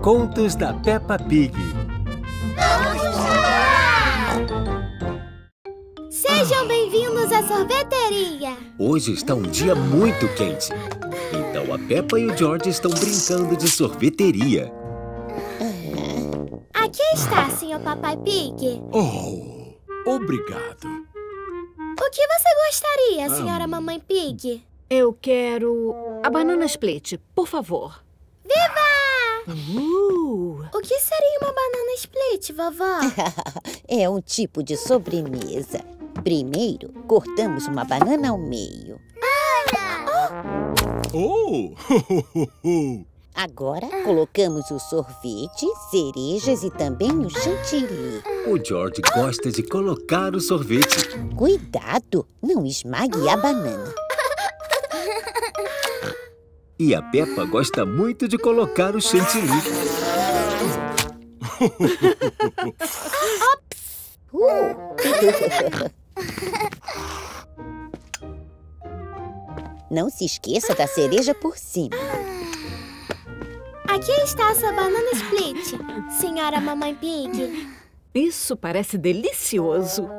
Contos da Peppa Pig. Sejam bem-vindos à sorveteria. Hoje está um dia muito quente. Então a Peppa e o George estão brincando de sorveteria. Aqui está, Sr. Papai Pig. Oh, obrigado. O que você gostaria, Senhora Mamãe Pig? Eu quero a banana split, por favor. Viva! O que seria uma banana split, vovó? É um tipo de sobremesa. Primeiro, cortamos uma banana ao meio. Oh! Agora, colocamos o sorvete, cerejas e também o chantilly. O George gosta de colocar o sorvete. Cuidado, não esmague a banana. E a Peppa gosta muito de colocar o chantilly. Não se esqueça da cereja por cima. Aqui está a sua banana split, Senhora Mamãe Pig. Isso parece delicioso.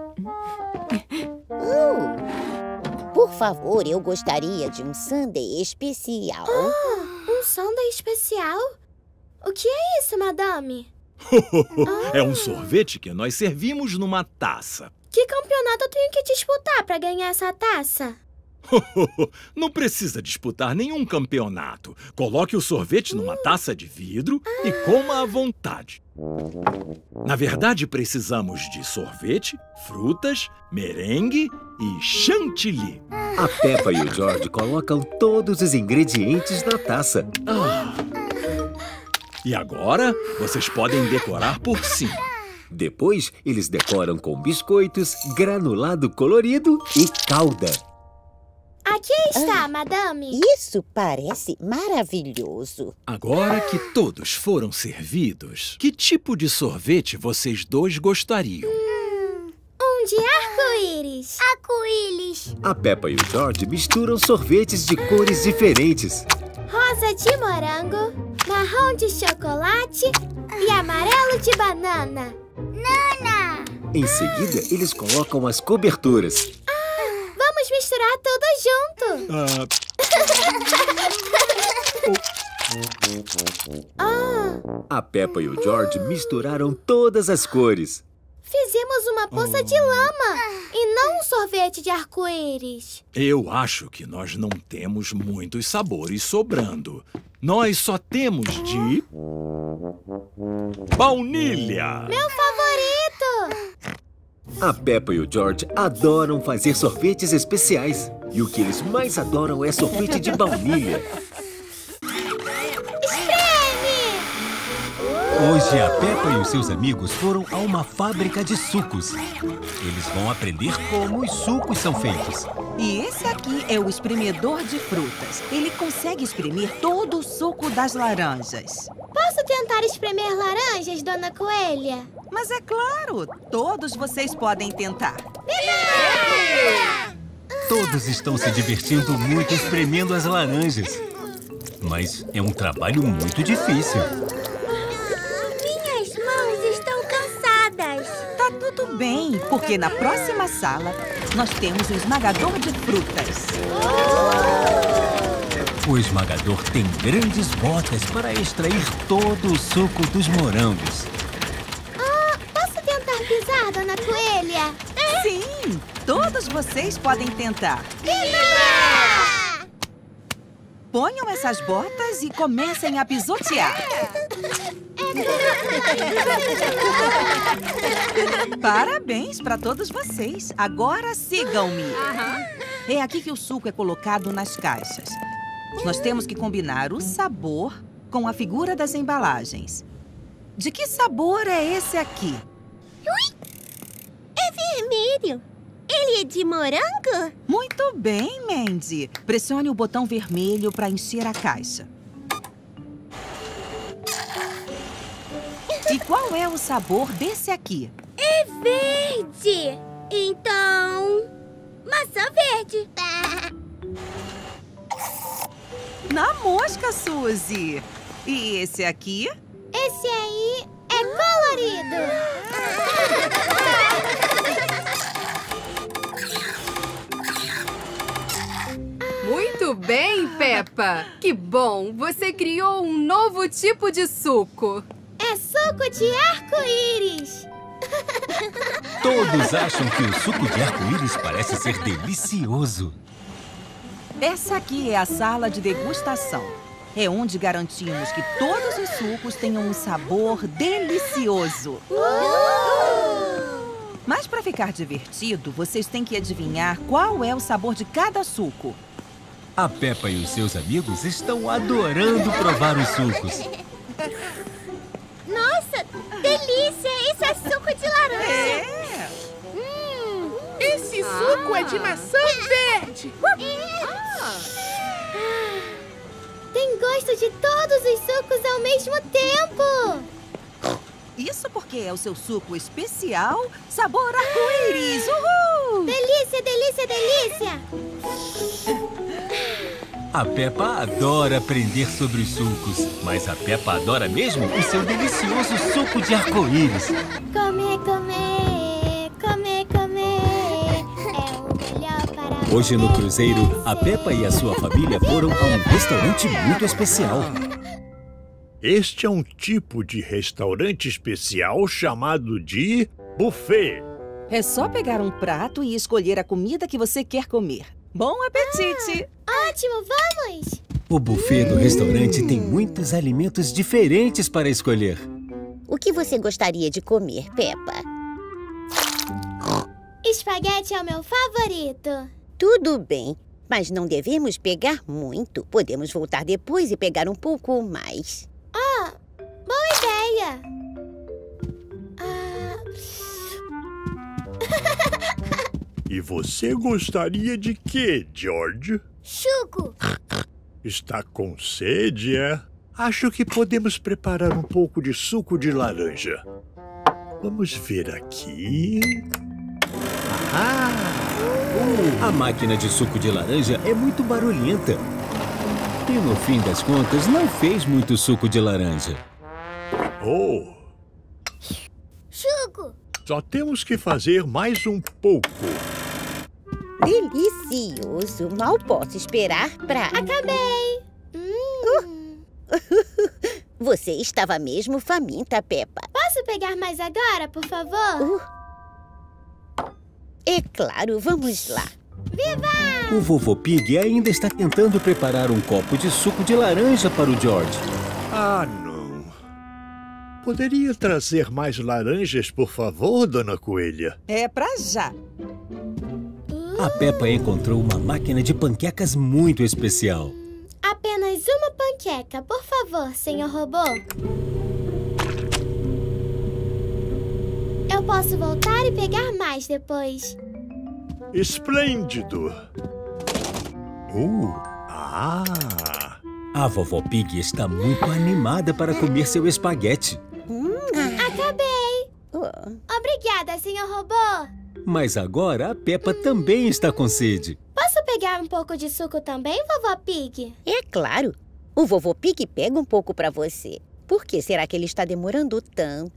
Por favor, eu gostaria de um sundae especial. Um sundae especial? O que é isso, madame? É um sorvete que nós servimos numa taça. Que campeonato eu tenho que disputar para ganhar essa taça? Não precisa disputar nenhum campeonato. Coloque o sorvete numa taça de vidro e coma à vontade. Na verdade, precisamos de sorvete, frutas, merengue e chantilly. A Peppa e o George colocam todos os ingredientes na taça. E agora, vocês podem decorar por cima. Depois, eles decoram com biscoitos, granulado colorido e calda. Aqui está, madame. Isso parece maravilhoso. Agora que todos foram servidos, que tipo de sorvete vocês dois gostariam? Um de arco-íris. Arco-íris. A Peppa e o George misturam sorvetes de cores diferentes. Rosa de morango, marrom de chocolate e amarelo de banana. Nana! Em seguida, eles colocam as coberturas. Vamos misturar tudo junto. A Peppa e o George misturaram todas as cores. Fizemos uma poça de lama e não um sorvete de arco-íris. Eu acho que nós não temos muitos sabores sobrando. Nós só temos de... baunilha! Meu favorito! A Peppa e o George adoram fazer sorvetes especiais. E o que eles mais adoram é sorvete de baunilha. Hoje a Peppa e os seus amigos foram a uma fábrica de sucos. Eles vão aprender como os sucos são feitos. E esse aqui é o espremedor de frutas. Ele consegue espremer todo o suco das laranjas. Posso tentar espremer laranjas, Dona Coelha? Mas é claro, todos vocês podem tentar. Todos estão se divertindo muito espremendo as laranjas. Mas é um trabalho muito difícil. Minhas mãos estão cansadas. Tá tudo bem, porque na próxima sala nós temos o esmagador de frutas. O esmagador tem grandes botas para extrair todo o suco dos morangos. Posso tentar pisar, Dona Coelha? Sim, todos vocês podem tentar. Ponham essas botas e comecem a pisotear. Parabéns para todos vocês. Agora sigam-me. É aqui que o suco é colocado nas caixas. Nós temos que combinar o sabor com a figura das embalagens. De que sabor é esse aqui? É vermelho. Ele é de morango? Muito bem, Mandy. Pressione o botão vermelho para encher a caixa. E qual é o sabor desse aqui? É verde. Então, maçã verde. Na mosca, Suzy! E esse aqui? Esse aí é colorido. Muito bem, Peppa. Que bom, você criou um novo tipo de suco. É suco de arco-íris. Todos acham que o suco de arco-íris parece ser delicioso. Essa aqui é a sala de degustação. É onde garantimos que todos os sucos tenham um sabor delicioso. Mas para ficar divertido, vocês têm que adivinhar qual é o sabor de cada suco. A Peppa e os seus amigos estão adorando provar os sucos. Nossa, delícia! Isso é suco de laranja. Esse suco é de maçã verde. Tem gosto de todos os sucos ao mesmo tempo. Isso porque é o seu suco especial, sabor arco-íris. Uhul! Delícia, delícia, delícia! A Peppa adora aprender sobre os sucos, mas a Peppa adora mesmo o seu delicioso suco de arco-íris. Comer, comer, comer, comer. É o melhor para Hoje no cruzeiro, a Peppa e a sua família foram a um restaurante muito especial. Este é um tipo de restaurante especial chamado de buffet. É só pegar um prato e escolher a comida que você quer comer. Bom apetite! Ótimo, vamos! O buffet do restaurante tem muitos alimentos diferentes para escolher. O que você gostaria de comer, Peppa? Espaguete é o meu favorito. Tudo bem, mas não devemos pegar muito. Podemos voltar depois e pegar um pouco mais. Boa ideia! E você gostaria de quê, George? Suco! Está com sede, é? Acho que podemos preparar um pouco de suco de laranja. Vamos ver aqui... A máquina de suco de laranja é muito barulhenta. E no fim das contas, não fez muito suco de laranja. Oh, Suco! só temos que fazer mais um pouco. Delicioso! Mal posso esperar pra... Acabei! Você estava mesmo faminta, Peppa. Posso pegar mais agora, por favor? É claro, vamos lá. Viva! O vovô Pig ainda está tentando preparar um copo de suco de laranja para o George. Ah, não. Poderia trazer mais laranjas, por favor, Dona Coelha? É pra já. A Peppa encontrou uma máquina de panquecas muito especial. Apenas uma panqueca, por favor, senhor robô. Eu posso voltar e pegar mais depois. Esplêndido! A vovó Pig está muito animada para comer seu espaguete. Acabei! Obrigada, senhor robô. Mas agora a Peppa também está com sede. Posso pegar um pouco de suco também, vovó Pig? É claro. O vovô Pig pega um pouco pra você. Por que será que ele está demorando tanto?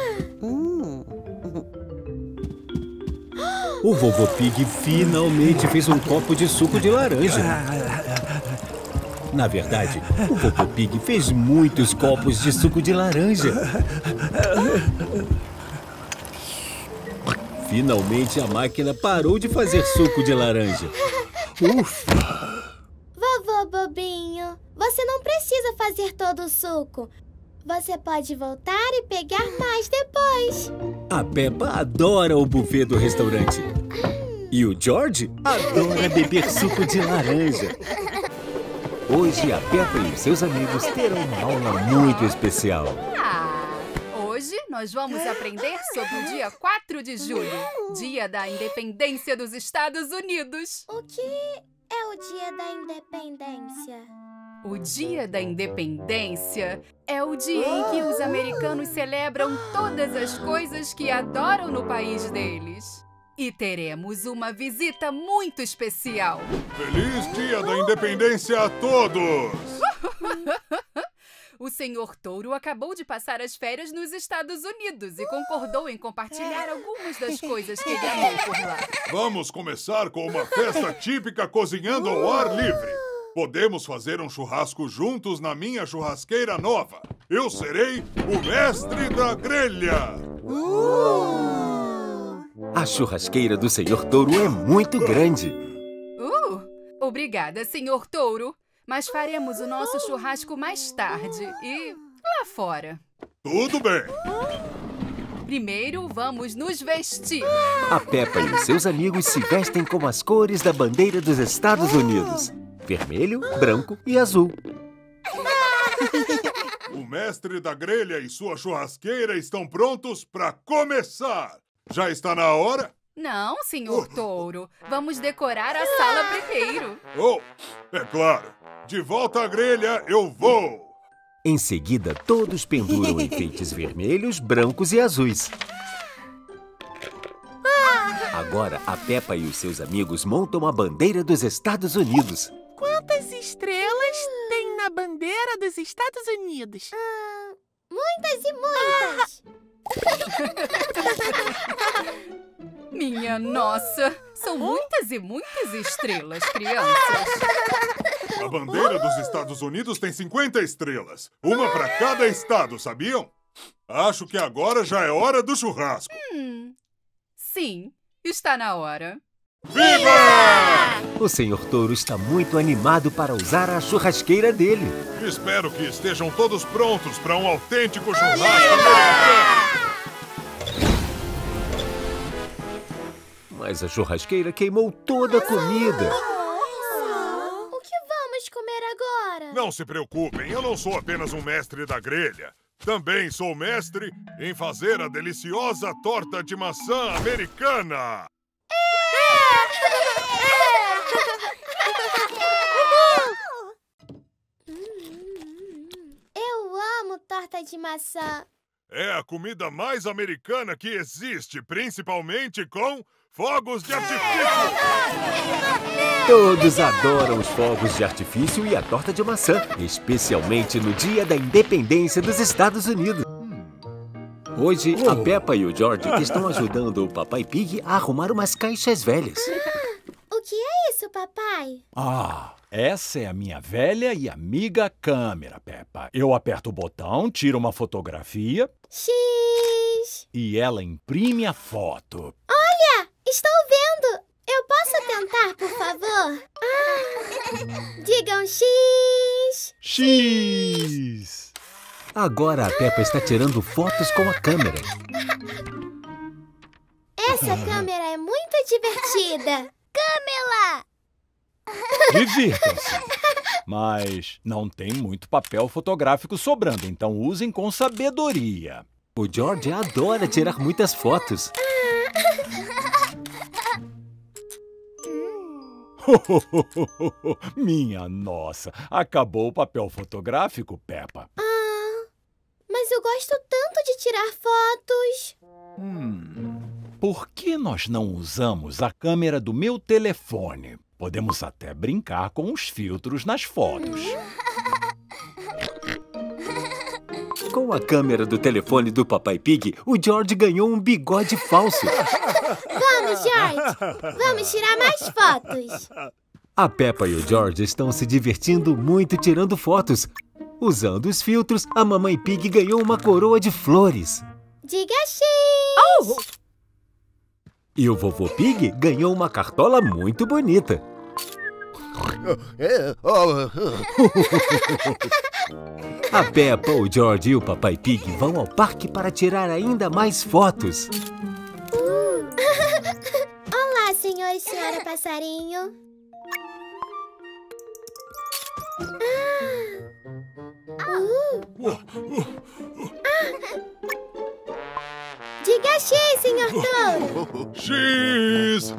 O vovô Pig finalmente fez um copo de suco de laranja. Na verdade, o vovô Pig fez muitos copos de suco de laranja. Finalmente a máquina parou de fazer suco de laranja. Ufa! Vovô bobinho, você não precisa fazer todo o suco. Você pode voltar e pegar mais depois. A Peppa adora o buffet do restaurante. E o George adora beber suco de laranja. Hoje a Peppa e os seus amigos terão uma aula muito especial. Hoje nós vamos aprender sobre o dia 4 de julho, Dia da Independência dos Estados Unidos. O que é o Dia da Independência? O Dia da Independência é o dia em que os americanos celebram todas as coisas que adoram no país deles. E teremos uma visita muito especial. Feliz Dia da Independência a todos! O Senhor Touro acabou de passar as férias nos Estados Unidos e concordou em compartilhar algumas das coisas que ele amou por lá. Vamos começar com uma festa típica cozinhando ao ar livre. Podemos fazer um churrasco juntos na minha churrasqueira nova. Eu serei o mestre da grelha. A churrasqueira do Senhor Touro é muito grande. Obrigada, Senhor Touro. Mas faremos o nosso churrasco mais tarde e lá fora. Tudo bem. Primeiro, vamos nos vestir. A Peppa e os seus amigos se vestem com as cores da bandeira dos Estados Unidos. Vermelho, branco e azul. O mestre da grelha e sua churrasqueira estão prontos para começar. Já está na hora? Não, Senhor Touro. Vamos decorar a sala primeiro. Oh, é claro. De volta à grelha, eu vou! Em seguida, todos penduram enfeites vermelhos, brancos e azuis. Agora, a Peppa e os seus amigos montam a bandeira dos Estados Unidos. Quantas estrelas tem na bandeira dos Estados Unidos? Muitas e muitas! Minha nossa! São muitas e muitas estrelas, crianças. A bandeira dos Estados Unidos tem 50 estrelas. Uma para cada estado, sabiam? Acho que agora já é hora do churrasco. Sim, está na hora. Viva! O Senhor Touro está muito animado para usar a churrasqueira dele. Espero que estejam todos prontos para um autêntico churrasco americano. Mas a churrasqueira queimou toda a comida. O que vamos comer agora? Não se preocupem, eu não sou apenas um mestre da grelha. Também sou mestre em fazer a deliciosa torta de maçã americana. Eu amo torta de maçã. É a comida mais americana que existe, principalmente com fogos de artifício. Todos adoram os fogos de artifício e a torta de maçã, especialmente no Dia da Independência dos Estados Unidos. Hoje, a Peppa e o George estão ajudando o Papai Pig a arrumar umas caixas velhas. O que é isso, papai? Essa é a minha velha e amiga câmera, Peppa. Eu aperto o botão, tiro uma fotografia... X! E ela imprime a foto. Olha! Estou vendo! Eu posso tentar, por favor? Digam X! X! Agora a Peppa está tirando fotos com a câmera. Essa câmera é muito divertida! Câmera! Divirtam-se. Mas não tem muito papel fotográfico sobrando, então usem com sabedoria. O George adora tirar muitas fotos. Minha nossa, acabou o papel fotográfico, Peppa? Mas eu gosto tanto de tirar fotos. Por que nós não usamos a câmera do meu telefone? Podemos até brincar com os filtros nas fotos. Com a câmera do telefone do Papai Pig, o George ganhou um bigode falso. Vamos, George! Vamos tirar mais fotos. A Peppa e o George estão se divertindo muito tirando fotos. Usando os filtros, a Mamãe Pig ganhou uma coroa de flores. Diga X! E o Vovô Pig ganhou uma cartola muito bonita. A Peppa, o George e o Papai Pig vão ao parque para tirar ainda mais fotos. Olá, senhor e senhora passarinho. Diga X, senhor Touro. X!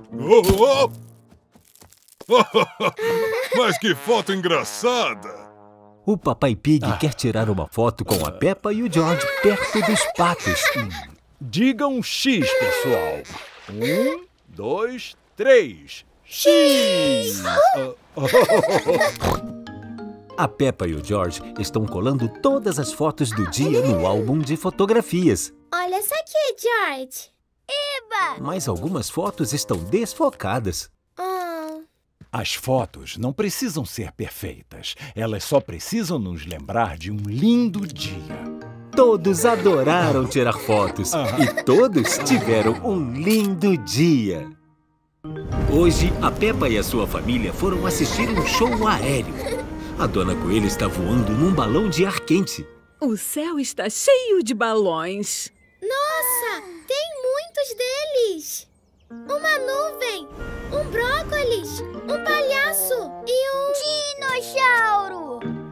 Mas que foto engraçada! O Papai Pig quer tirar uma foto com a Peppa e o George perto dos patos. Digam X, pessoal. 1, 2, 3. X! A Peppa e o George estão colando todas as fotos do dia no álbum de fotografias. Olha essa aqui, George. Eba! Mas algumas fotos estão desfocadas. As fotos não precisam ser perfeitas. Elas só precisam nos lembrar de um lindo dia. Todos adoraram tirar fotos e todos tiveram um lindo dia. Hoje, a Peppa e a sua família foram assistir um show aéreo. A Dona Coelha está voando num balão de ar quente. O céu está cheio de balões. Nossa, tem muitos deles. Uma nuvem, um brócolis, um palhaço e um... dinossauro.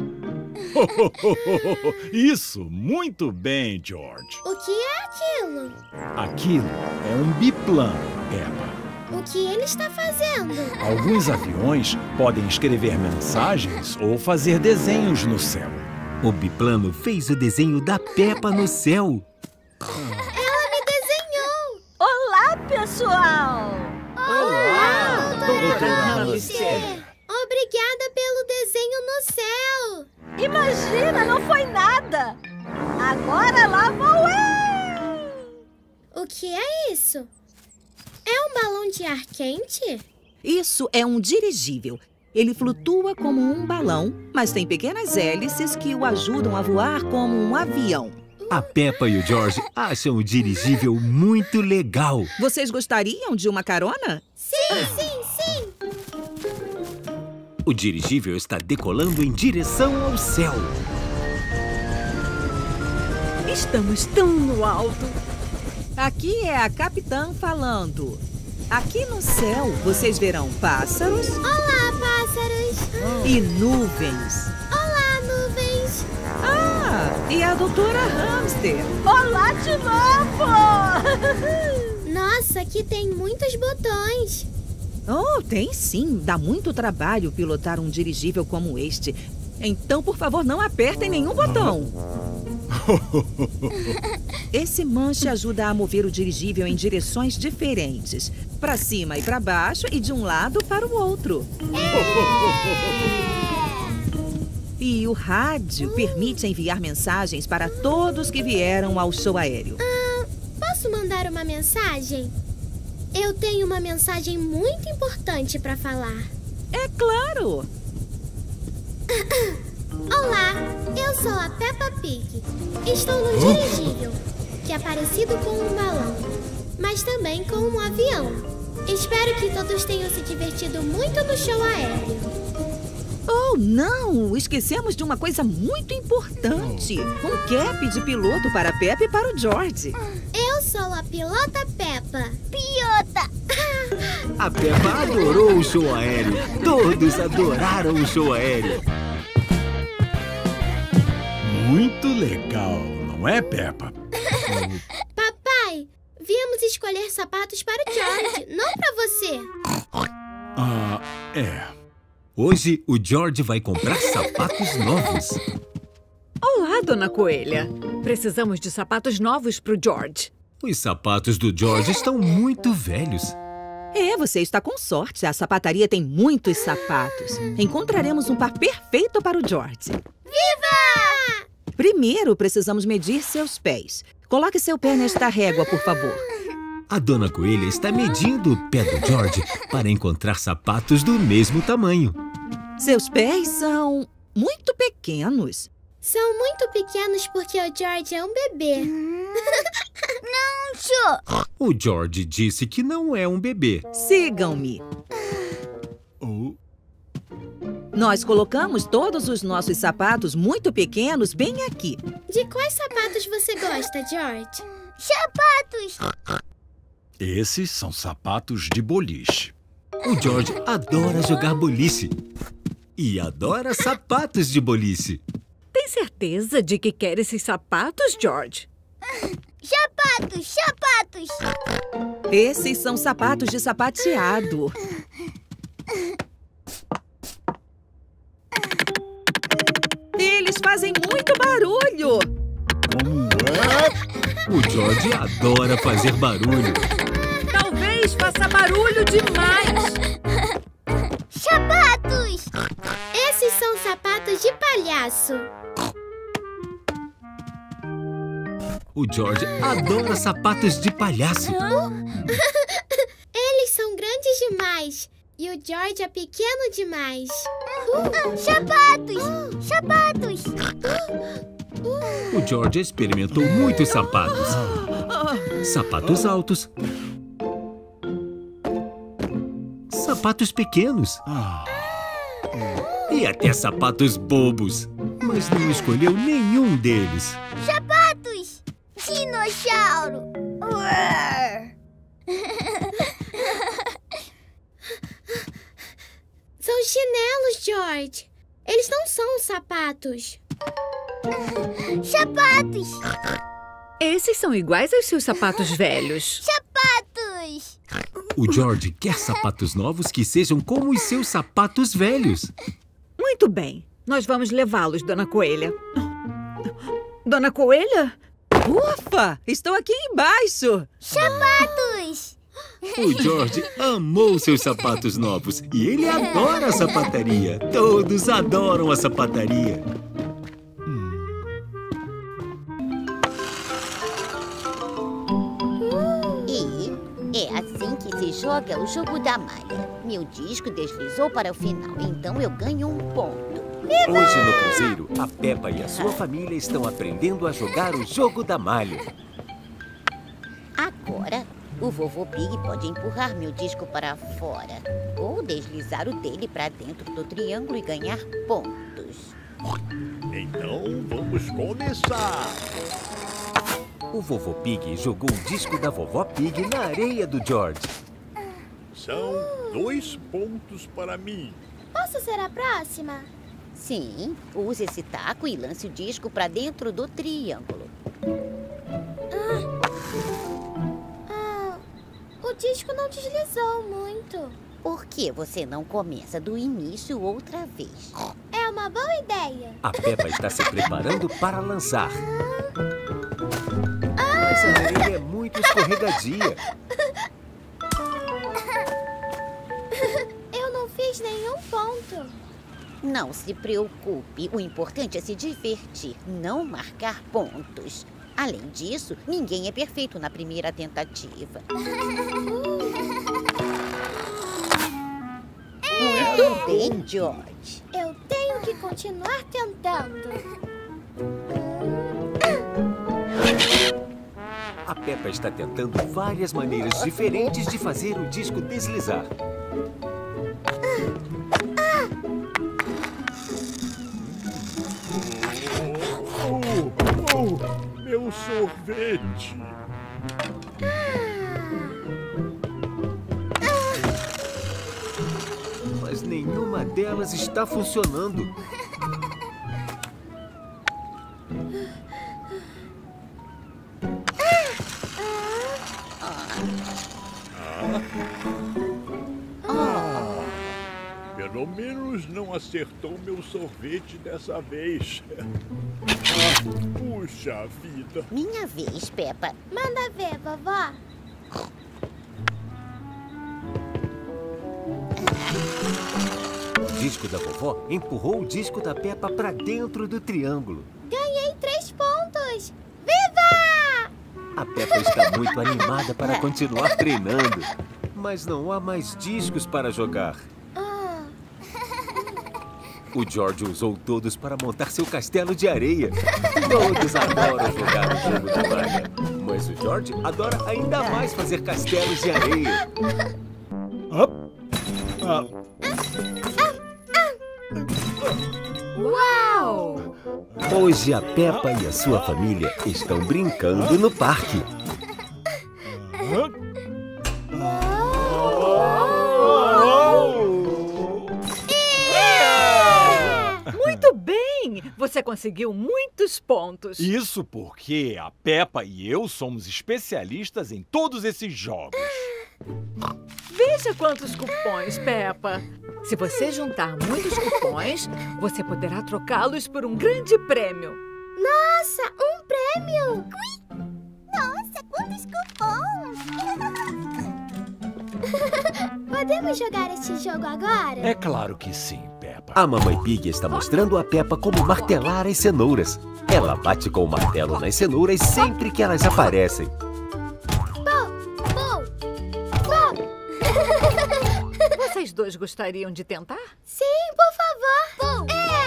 Isso, muito bem, George. O que é aquilo? Aquilo é um biplano, Peppa. O que ele está fazendo? Alguns aviões podem escrever mensagens ou fazer desenhos no céu. O biplano fez o desenho da Peppa no céu. Ela me desenhou! Olá, pessoal! Olá, doutora Hamster! Obrigada pelo desenho no céu! Imagina, não foi nada! Agora lá vou eu! O que é isso? É um balão de ar quente? Isso é um dirigível. Ele flutua como um balão, mas tem pequenas hélices que o ajudam a voar como um avião. A Peppa e o George acham o dirigível muito legal. Vocês gostariam de uma carona? Sim, sim, sim! O dirigível está decolando em direção ao céu. Estamos tão no alto. Aqui é a capitã falando. Aqui no céu, vocês verão pássaros. Olá, pássaros! E nuvens. Olá, nuvens! E a doutora Hamster. Olá de novo! Nossa, aqui tem muitos botões. Oh, tem sim. Dá muito trabalho pilotar um dirigível como este. Então, por favor, não apertem nenhum botão. Esse manche ajuda a mover o dirigível em direções diferentes. Para cima e para baixo e de um lado para o outro. E o rádio permite enviar mensagens para todos que vieram ao show aéreo. Posso mandar uma mensagem? Eu tenho uma mensagem muito importante para falar. É claro! Olá, eu sou a Peppa Pig. Estou no dirigível, que é parecido com um balão, mas também com um avião. Espero que todos tenham se divertido muito no show aéreo. Oh, não! Esquecemos de uma coisa muito importante. Um cap de piloto para a Peppa e para o George. Eu sou a pilota Peppa. Piota! A Peppa adorou o show aéreo. Todos adoraram o show aéreo. Muito legal, não é, Peppa? Papai, viemos escolher sapatos para o George, não para você. Hoje, o George vai comprar sapatos novos. Olá, Dona Coelha. Precisamos de sapatos novos para o George. Os sapatos do George estão muito velhos. Você está com sorte. A sapataria tem muitos sapatos. Encontraremos um par perfeito para o George. Viva! Primeiro, precisamos medir seus pés. Coloque seu pé nesta régua, por favor. A Dona Coelha está medindo o pé do George para encontrar sapatos do mesmo tamanho. Seus pés são muito pequenos. São muito pequenos porque o George é um bebê. Não sou! O George disse que não é um bebê. Sigam-me. Nós colocamos todos os nossos sapatos muito pequenos bem aqui. De quais sapatos você gosta, George? Sapatos! Esses são sapatos de boliche. O George adora jogar boliche. E adora sapatos de boliche. Tem certeza de que quer esses sapatos, George? Sapatos, sapatos! Esses são sapatos de sapateado. Eles fazem muito barulho. O George adora fazer barulho. Talvez faça barulho demais. Sapatos! Esses são sapatos palhaço. O George adora sapatos de palhaço. Eles são grandes demais. E o George é pequeno demais. Sapatos! Sapatos! O George experimentou muitos sapatos. Sapatos altos. Sapatos pequenos. E até sapatos bobos. Mas não escolheu nenhum deles. Sapatos! Dinossauro! São chinelos, George. Eles não são sapatos. Sapatos! Esses são iguais aos seus sapatos velhos. Sapatos! O George quer sapatos novos que sejam como os seus sapatos velhos. Muito bem. Nós vamos levá-los, Dona Coelha. Dona Coelha? Ufa! Estou aqui embaixo! Sapatos! O George amou seus sapatos novos e ele adora a sapataria. Todos adoram a sapataria. E é assim que se joga o jogo da malha. Meu disco deslizou para o final, então eu ganho um ponto. Hoje no cruzeiro, a Peppa e a sua família estão aprendendo a jogar o jogo da malha. Agora, o vovô Pig pode empurrar meu disco para fora ou deslizar o dele para dentro do triângulo e ganhar pontos. Então, vamos começar. O vovô Pig jogou o disco da vovó Pig na areia do George. São 2 pontos para mim. Posso ser a próxima? Sim, use esse taco e lance o disco para dentro do triângulo. O disco não deslizou muito. Por que você não começa do início outra vez? É uma boa ideia. A Peppa está se preparando para lançar. Mas a areia é muito escorregadia. Eu não fiz nenhum ponto. Não se preocupe. O importante é se divertir, não marcar pontos. Além disso, ninguém é perfeito na primeira tentativa. Muito bem, George. Eu tenho que continuar tentando. A Peppa está tentando várias maneiras diferentes de fazer o disco deslizar. Meu sorvete! Mas nenhuma delas está funcionando. Pelo menos não acertou meu sorvete dessa vez. Puxa vida. Minha vez, Peppa. Manda ver, vovó. O disco da vovó empurrou o disco da Peppa para dentro do triângulo. Ganhei 3 pontos. Viva! A Peppa está muito animada para continuar treinando. Mas não há mais discos para jogar. O George usou todos para montar seu castelo de areia. Todos adoram jogar o jogo da malha. Mas o George adora ainda mais fazer castelos de areia. Uau! Hoje a Peppa e a sua família estão brincando no parque. Muito bem! Você conseguiu muitos pontos. Isso porque a Peppa e eu somos especialistas em todos esses jogos. Veja quantos cupons, Peppa. Se você juntar muitos cupons, você poderá trocá-los por um grande prêmio. Nossa, um prêmio! Ui! Nossa, quantos cupons! Podemos jogar esse jogo agora? É claro que sim, Peppa. Peppa. A Mamãe Pig está mostrando a Peppa como martelar as cenouras. Ela bate com o martelo nas cenouras sempre que elas aparecem. Vocês dois gostariam de tentar? Sim, por favor.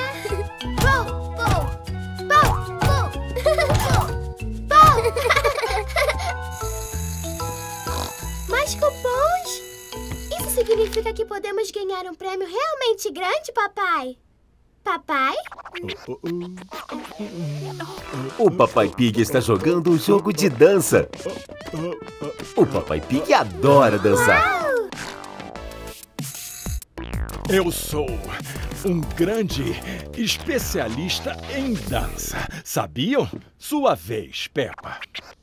Mais cupons? Isso significa que podemos ganhar um prêmio realmente grande, papai? Papai? O Papai Pig está jogando um jogo de dança. O Papai Pig adora dançar. Eu sou um grande especialista em dança. Sabiam? Sua vez, Peppa.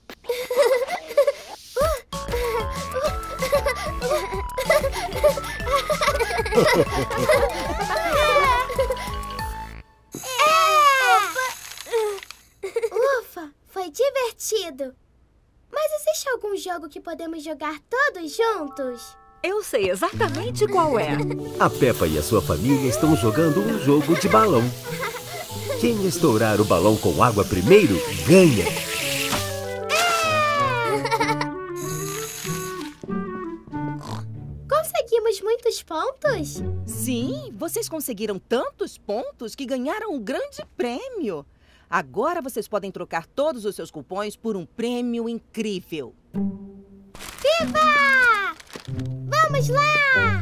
Ufa, foi divertido. Mas existe algum jogo que podemos jogar todos juntos? Eu sei exatamente qual é. A Peppa e a sua família estão jogando um jogo de balão. Quem estourar o balão com água primeiro, ganha. Conseguimos muitos pontos? Sim, vocês conseguiram tantos pontos que ganharam um grande prêmio. Agora vocês podem trocar todos os seus cupons por um prêmio incrível. Viva! Vamos lá!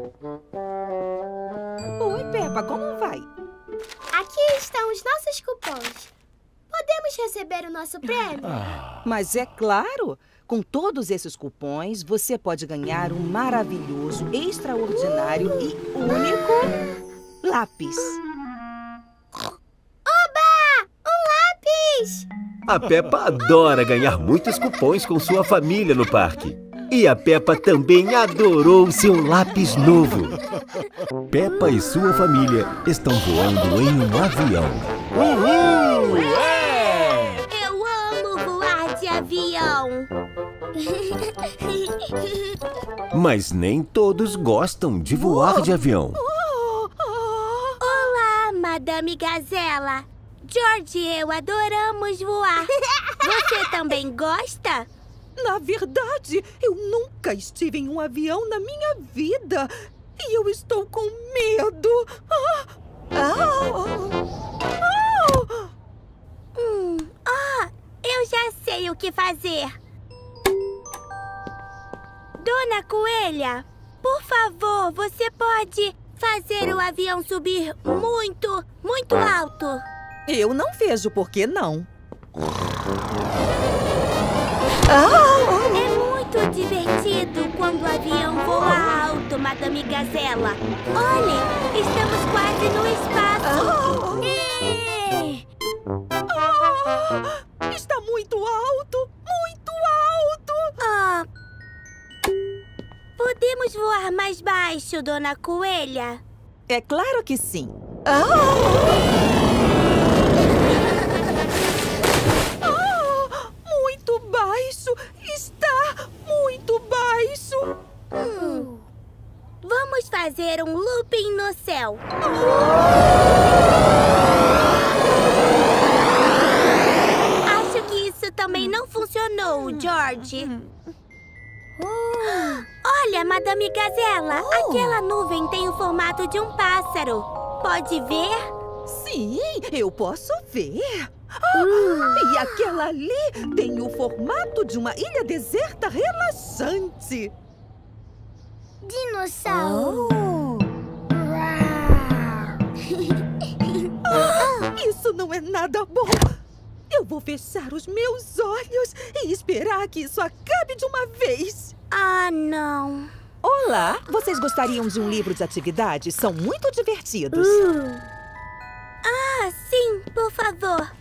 Oi, Peppa, como vai? Aqui estão os nossos cupons. Podemos receber o nosso prêmio? Mas é claro! Com todos esses cupons, você pode ganhar um maravilhoso, extraordinário e único lápis. Oba! Um lápis! A Peppa adora ganhar muitos cupons com sua família no parque. E a Peppa também adorou seu lápis novo. Peppa e sua família estão voando em um avião. Uhul! Eu amo voar de avião. Mas nem todos gostam de voar de avião. Olá, Madame Gazela. George e eu adoramos voar. Você também gosta? Na verdade, eu nunca estive em um avião na minha vida. E eu estou com medo. Eu já sei o que fazer. Dona Coelha, por favor, você pode fazer o avião subir muito, muito alto? Eu não vejo por que não. É muito divertido quando o avião voa alto, Madame Gazela. Olhe, estamos quase no espaço. Está muito alto, muito alto. Podemos voar mais baixo, Dona Coelha? É claro que sim. Muito baixo! Está muito baixo! Vamos fazer um looping no céu. Acho que isso também não funcionou, George. Olha, Madame Gazela, aquela nuvem tem o formato de um pássaro. Pode ver? Sim, eu posso ver. E aquela ali tem o formato de uma ilha deserta relaxante. Dinossauro. Isso não é nada bom. Eu vou fechar os meus olhos e esperar que isso acabe de uma vez. Não. Olá, vocês gostariam de um livro de atividades? São muito divertidos. Sim, por favor.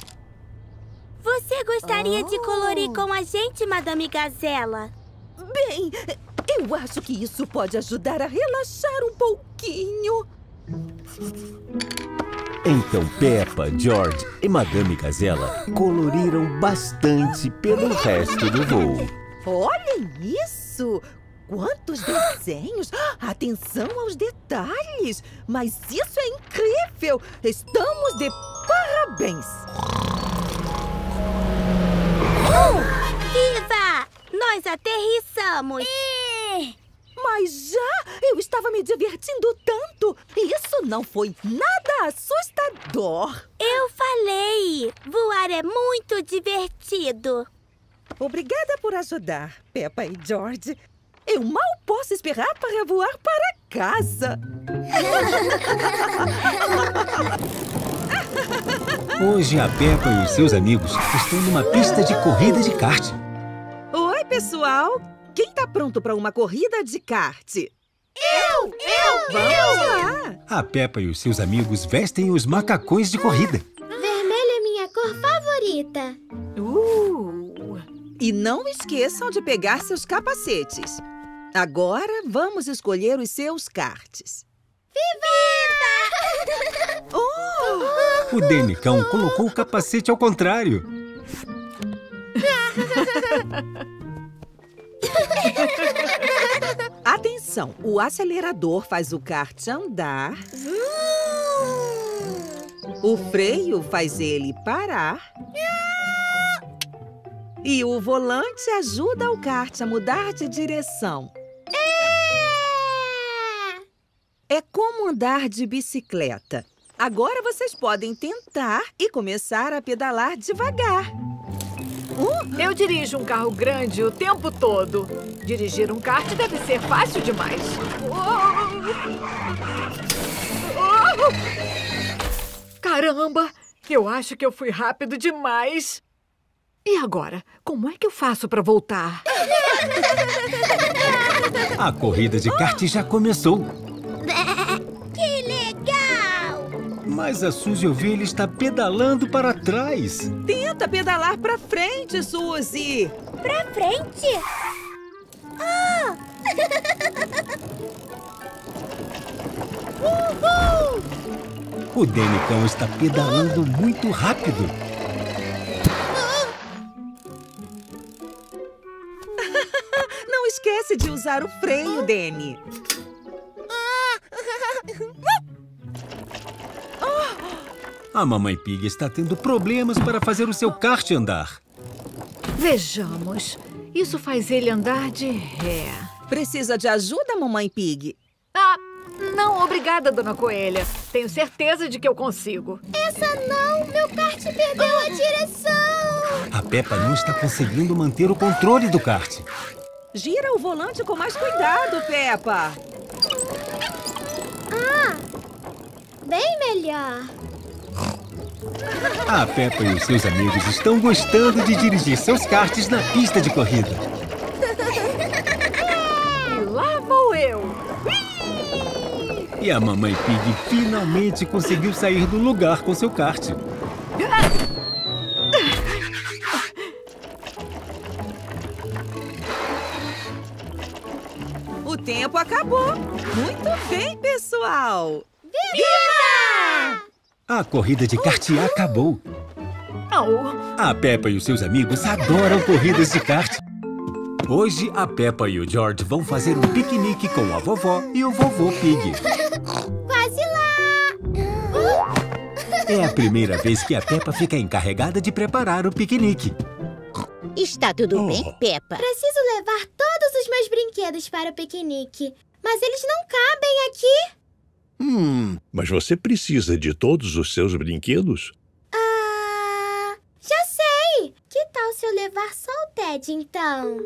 Você gostaria de colorir com a gente, Madame Gazela? Bem, eu acho que isso pode ajudar a relaxar um pouquinho. Então Peppa, George e Madame Gazela coloriram bastante pelo resto do voo. Olhem isso! Quantos desenhos! Atenção aos detalhes! Mas isso é incrível! Estamos de parabéns! Viva! Nós aterrissamos! Mas já eu estava me divertindo tanto! Isso não foi nada assustador! Eu falei! Voar é muito divertido! Obrigada por ajudar, Peppa e George. Eu mal posso esperar para voar para casa. Hoje a Peppa e os seus amigos estão numa pista de corrida de kart. Oi, pessoal! Quem tá pronto para uma corrida de kart? Vamos lá! A Peppa e os seus amigos vestem os macacões de corrida. Vermelho é minha cor favorita. E não esqueçam de pegar seus capacetes. Agora vamos escolher os seus karts. Viva! O Denicão colocou o capacete ao contrário. Atenção, o acelerador faz o kart andar. O freio faz ele parar. E o volante ajuda o kart a mudar de direção. É como andar de bicicleta. Agora vocês podem tentar e começar a pedalar devagar. Eu dirijo um carro grande o tempo todo. Dirigir um kart deve ser fácil demais. Caramba! Eu acho que eu fui rápido demais. E agora? Como é que eu faço para voltar? A corrida de kart já começou. Que legal! Mas a Suzy Ovelha está pedalando para trás. Tenta pedalar para frente, Suzy. Pra frente? Uhul! O Denicão está pedalando muito rápido. Não esquece de usar o freio, Deni. A Mamãe Pig está tendo problemas para fazer o seu kart andar. Vejamos. Isso faz ele andar de ré. Precisa de ajuda, Mamãe Pig? Não, obrigada, Dona Coelha. Tenho certeza de que eu consigo. Essa não! Meu kart perdeu a direção! A Peppa não está conseguindo manter o controle do kart. Gira o volante com mais cuidado, Peppa. Bem melhor. A Peppa e os seus amigos estão gostando de dirigir seus karts na pista de corrida. E lá vou eu. E a Mamãe Pig finalmente conseguiu sair do lugar com seu kart. O tempo acabou. Muito bem, pessoal. Viva! A corrida de kart acabou. A Peppa e os seus amigos adoram corridas de kart. Hoje, a Peppa e o George vão fazer um piquenique com a vovó e o vovô Pig. Quase lá! É a primeira vez que a Peppa fica encarregada de preparar o piquenique. Está tudo bem, Peppa? Preciso levar todos os meus brinquedos para o piquenique, mas eles não cabem aqui. Mas você precisa de todos os seus brinquedos? Já sei! Que tal se eu levar só o Ted, então?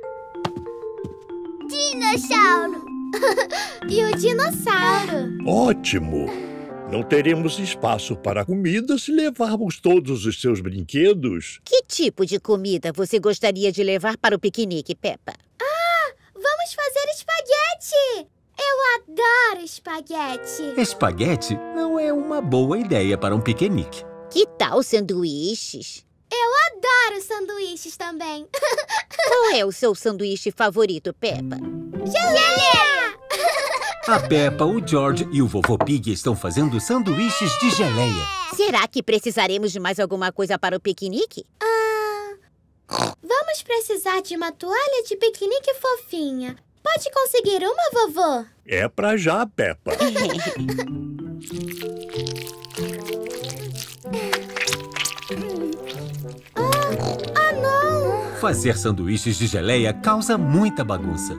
Dinossauro! E o dinossauro? Ótimo! Não teremos espaço para comida se levarmos todos os seus brinquedos. Que tipo de comida você gostaria de levar para o piquenique, Peppa? Vamos fazer espaguete! Eu adoro espaguete! Espaguete não é uma boa ideia para um piquenique. Que tal sanduíches? Eu adoro sanduíches também! Qual é o seu sanduíche favorito, Peppa? Geleia! A Peppa, o George e o vovô Pig estão fazendo sanduíches de geleia. Será que precisaremos de mais alguma coisa para o piquenique? Vamos precisar de uma toalha de piquenique fofinha Pode conseguir uma, vovô? É pra já, Peppa. Não! Fazer sanduíches de geleia causa muita bagunça.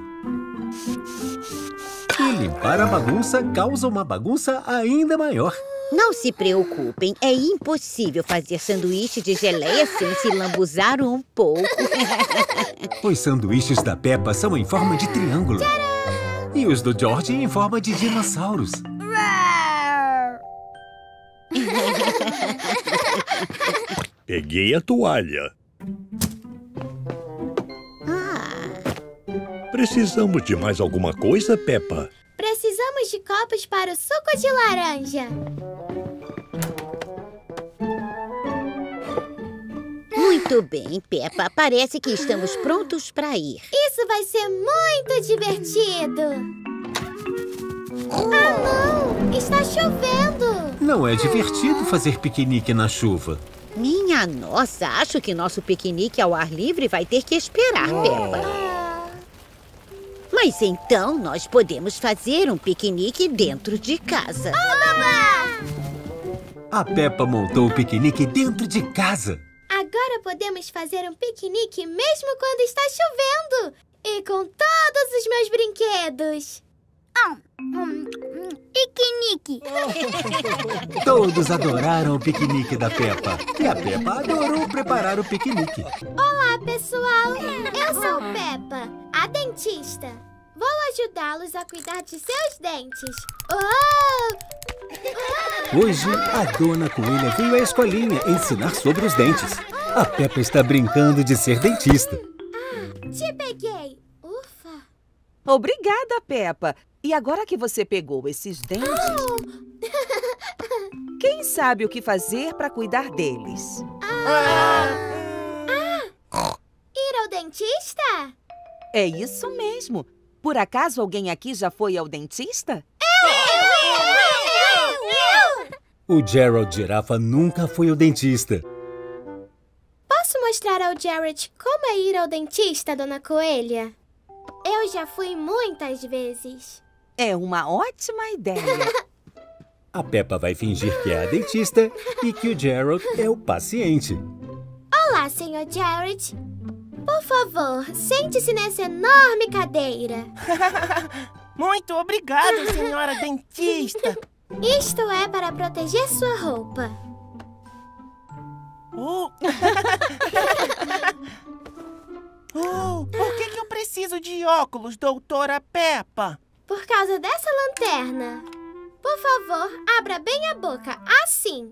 E limpar a bagunça causa uma bagunça ainda maior. Não se preocupem, é impossível fazer sanduíche de geleia sem se lambuzar um pouco. Os sanduíches da Peppa são em forma de triângulo. E os do George em forma de dinossauros. Peguei a toalha. Precisamos de mais alguma coisa, Peppa? Precisamos de copos para o suco de laranja. Muito bem, Peppa. Parece que estamos prontos para ir. Isso vai ser muito divertido. Não! Está chovendo. Não é divertido fazer piquenique na chuva. Minha nossa, acho que nosso piquenique ao ar livre vai ter que esperar, Peppa. Mas então nós podemos fazer um piquenique dentro de casa. A Peppa montou o piquenique dentro de casa. Agora podemos fazer um piquenique mesmo quando está chovendo. E com todos os meus brinquedos. Piquenique. Todos adoraram o piquenique da Peppa. E a Peppa adorou preparar o piquenique. Olá, pessoal. Eu sou Peppa, a dentista. Vou ajudá-los a cuidar de seus dentes. Hoje, a Dona Coelha veio à escolinha ensinar sobre os dentes. A Peppa está brincando de ser dentista. Te peguei. Ufa. Obrigada, Peppa. E agora que você pegou esses dentes, quem sabe o que fazer para cuidar deles? Ir ao dentista? É isso mesmo. Por acaso alguém aqui já foi ao dentista? O Gerald Girafa nunca foi ao dentista. Posso mostrar ao Jared como é ir ao dentista, Dona Coelha? Eu já fui muitas vezes. É uma ótima ideia. A Peppa vai fingir que é a dentista e que o Gerald é o paciente. Olá, Sr. Jared. Por favor, sente-se nessa enorme cadeira. Muito obrigado, senhora dentista. Isto é para proteger sua roupa. Por que eu preciso de óculos, doutora Peppa? Por causa dessa lanterna. Por favor, abra bem a boca, assim.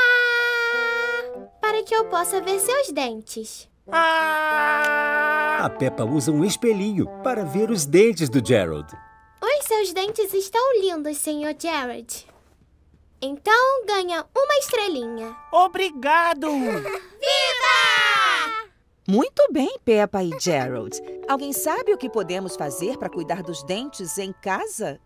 Para que eu possa ver seus dentes. A Peppa usa um espelhinho para ver os dentes do Gerald. Os seus dentes estão lindos, Sr. Jared. Então, ganha uma estrelinha. Obrigado! Viva! Muito bem, Peppa e Gerald. Alguém sabe o que podemos fazer para cuidar dos dentes em casa?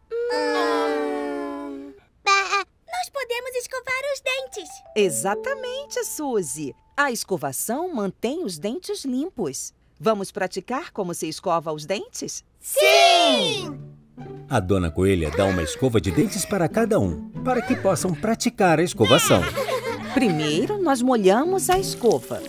Nós podemos escovar os dentes. Exatamente, Suzy. A escovação mantém os dentes limpos. Vamos praticar como se escova os dentes? Sim! A Dona Coelha dá uma escova de dentes para cada um, para que possam praticar a escovação. Primeiro, nós molhamos a escova.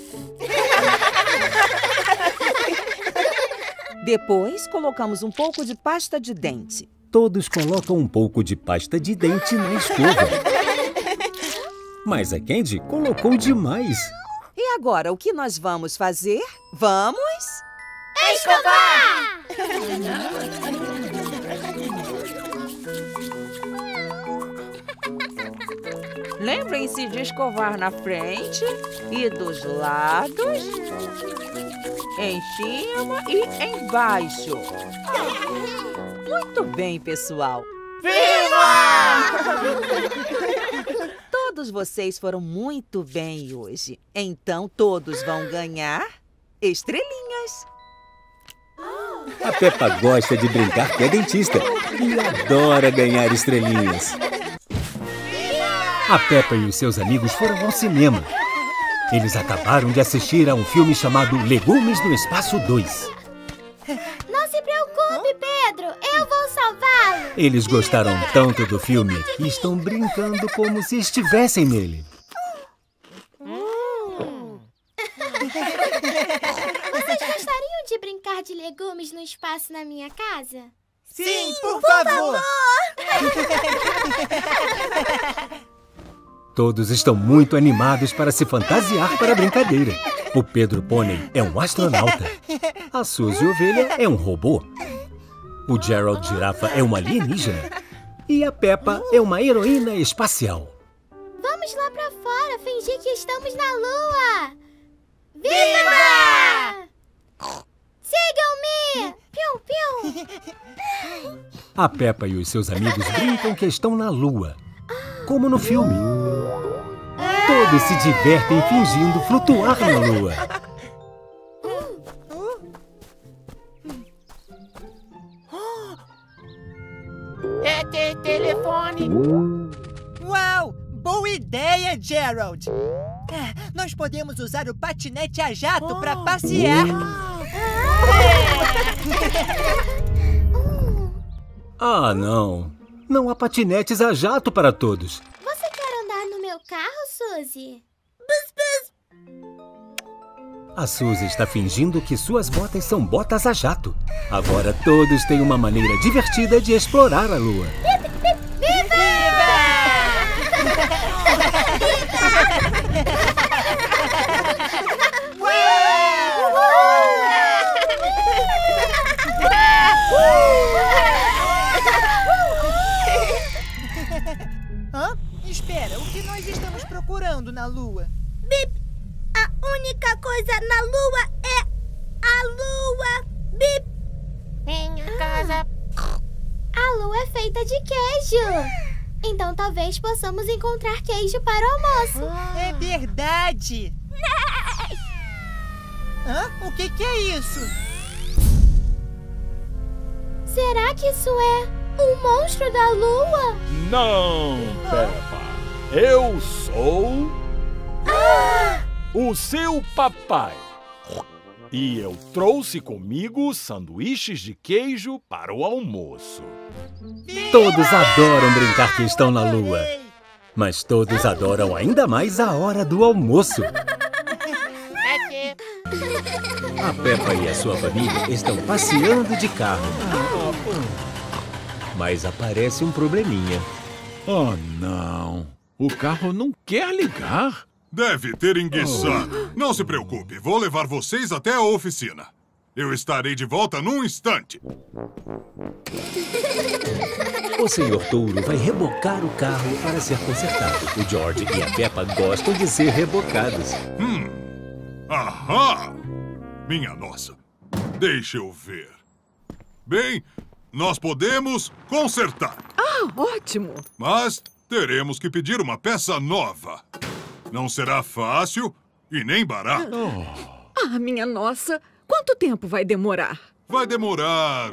Depois, colocamos um pouco de pasta de dente. Todos colocam um pouco de pasta de dente na escova. Mas a Candy colocou demais. E agora, o que nós vamos fazer? Vamos... escovar! Lembrem-se de escovar na frente e dos lados, em cima e embaixo. Muito bem, pessoal. Viva! Todos vocês foram muito bem hoje. Então, todos vão ganhar estrelinhas. A Peppa gosta de brincar que é dentista e adora ganhar estrelinhas. A Peppa e os seus amigos foram ao cinema. Eles acabaram de assistir a um filme chamado Legumes no Espaço 2. Não se preocupe, preocupe, Pedro. Eu vou salvá-lo. Eles gostaram tanto do filme que estão brincando como se estivessem nele. Vocês gostariam de brincar de legumes no espaço na minha casa? Sim, por favor! Todos estão muito animados para se fantasiar para a brincadeira. O Pedro Pônei é um astronauta. A Suzy Ovelha é um robô. O Gerald Girafa é uma alienígena. E a Peppa é uma heroína espacial. Vamos lá pra fora fingir que estamos na Lua! Viva! Sigam-me! Pium, pium! A Peppa e os seus amigos brincam que estão na Lua, como no filme. Todos se divertem fingindo flutuar na Lua. É telefone. Uau! Boa ideia, Gerald! Nós podemos usar o patinete a jato para passear. Ah, não. Não há patinetes a jato para todos. Você quer andar no meu carro, Suzy? A Suzy está fingindo que suas botas são botas a jato. Agora todos têm uma maneira divertida de explorar a Lua. Espera, o que nós estamos procurando na Lua? Bip! A única coisa na Lua é a Lua! Bip! Minha casa. A Lua é feita de queijo. Então talvez possamos encontrar queijo para o almoço. É verdade! O que é isso? Será que isso é um monstro da Lua? Não, Peppa. Eu sou o seu papai. E eu trouxe comigo sanduíches de queijo para o almoço. Todos adoram brincar que estão na Lua. Mas todos adoram ainda mais a hora do almoço. A Peppa e a sua família estão passeando de carro. Mas aparece um probleminha. Oh, não. O carro não quer ligar. Deve ter enguiçado. Não se preocupe, vou levar vocês até a oficina. Eu estarei de volta num instante. O Sr. Touro vai rebocar o carro para ser consertado. O George e a Peppa gostam de ser rebocados. Ahá! Minha nossa. Deixa eu ver. Bem, nós podemos consertar. Ótimo! Mas teremos que pedir uma peça nova. Não será fácil e nem barato. Minha nossa! Quanto tempo vai demorar? Vai demorar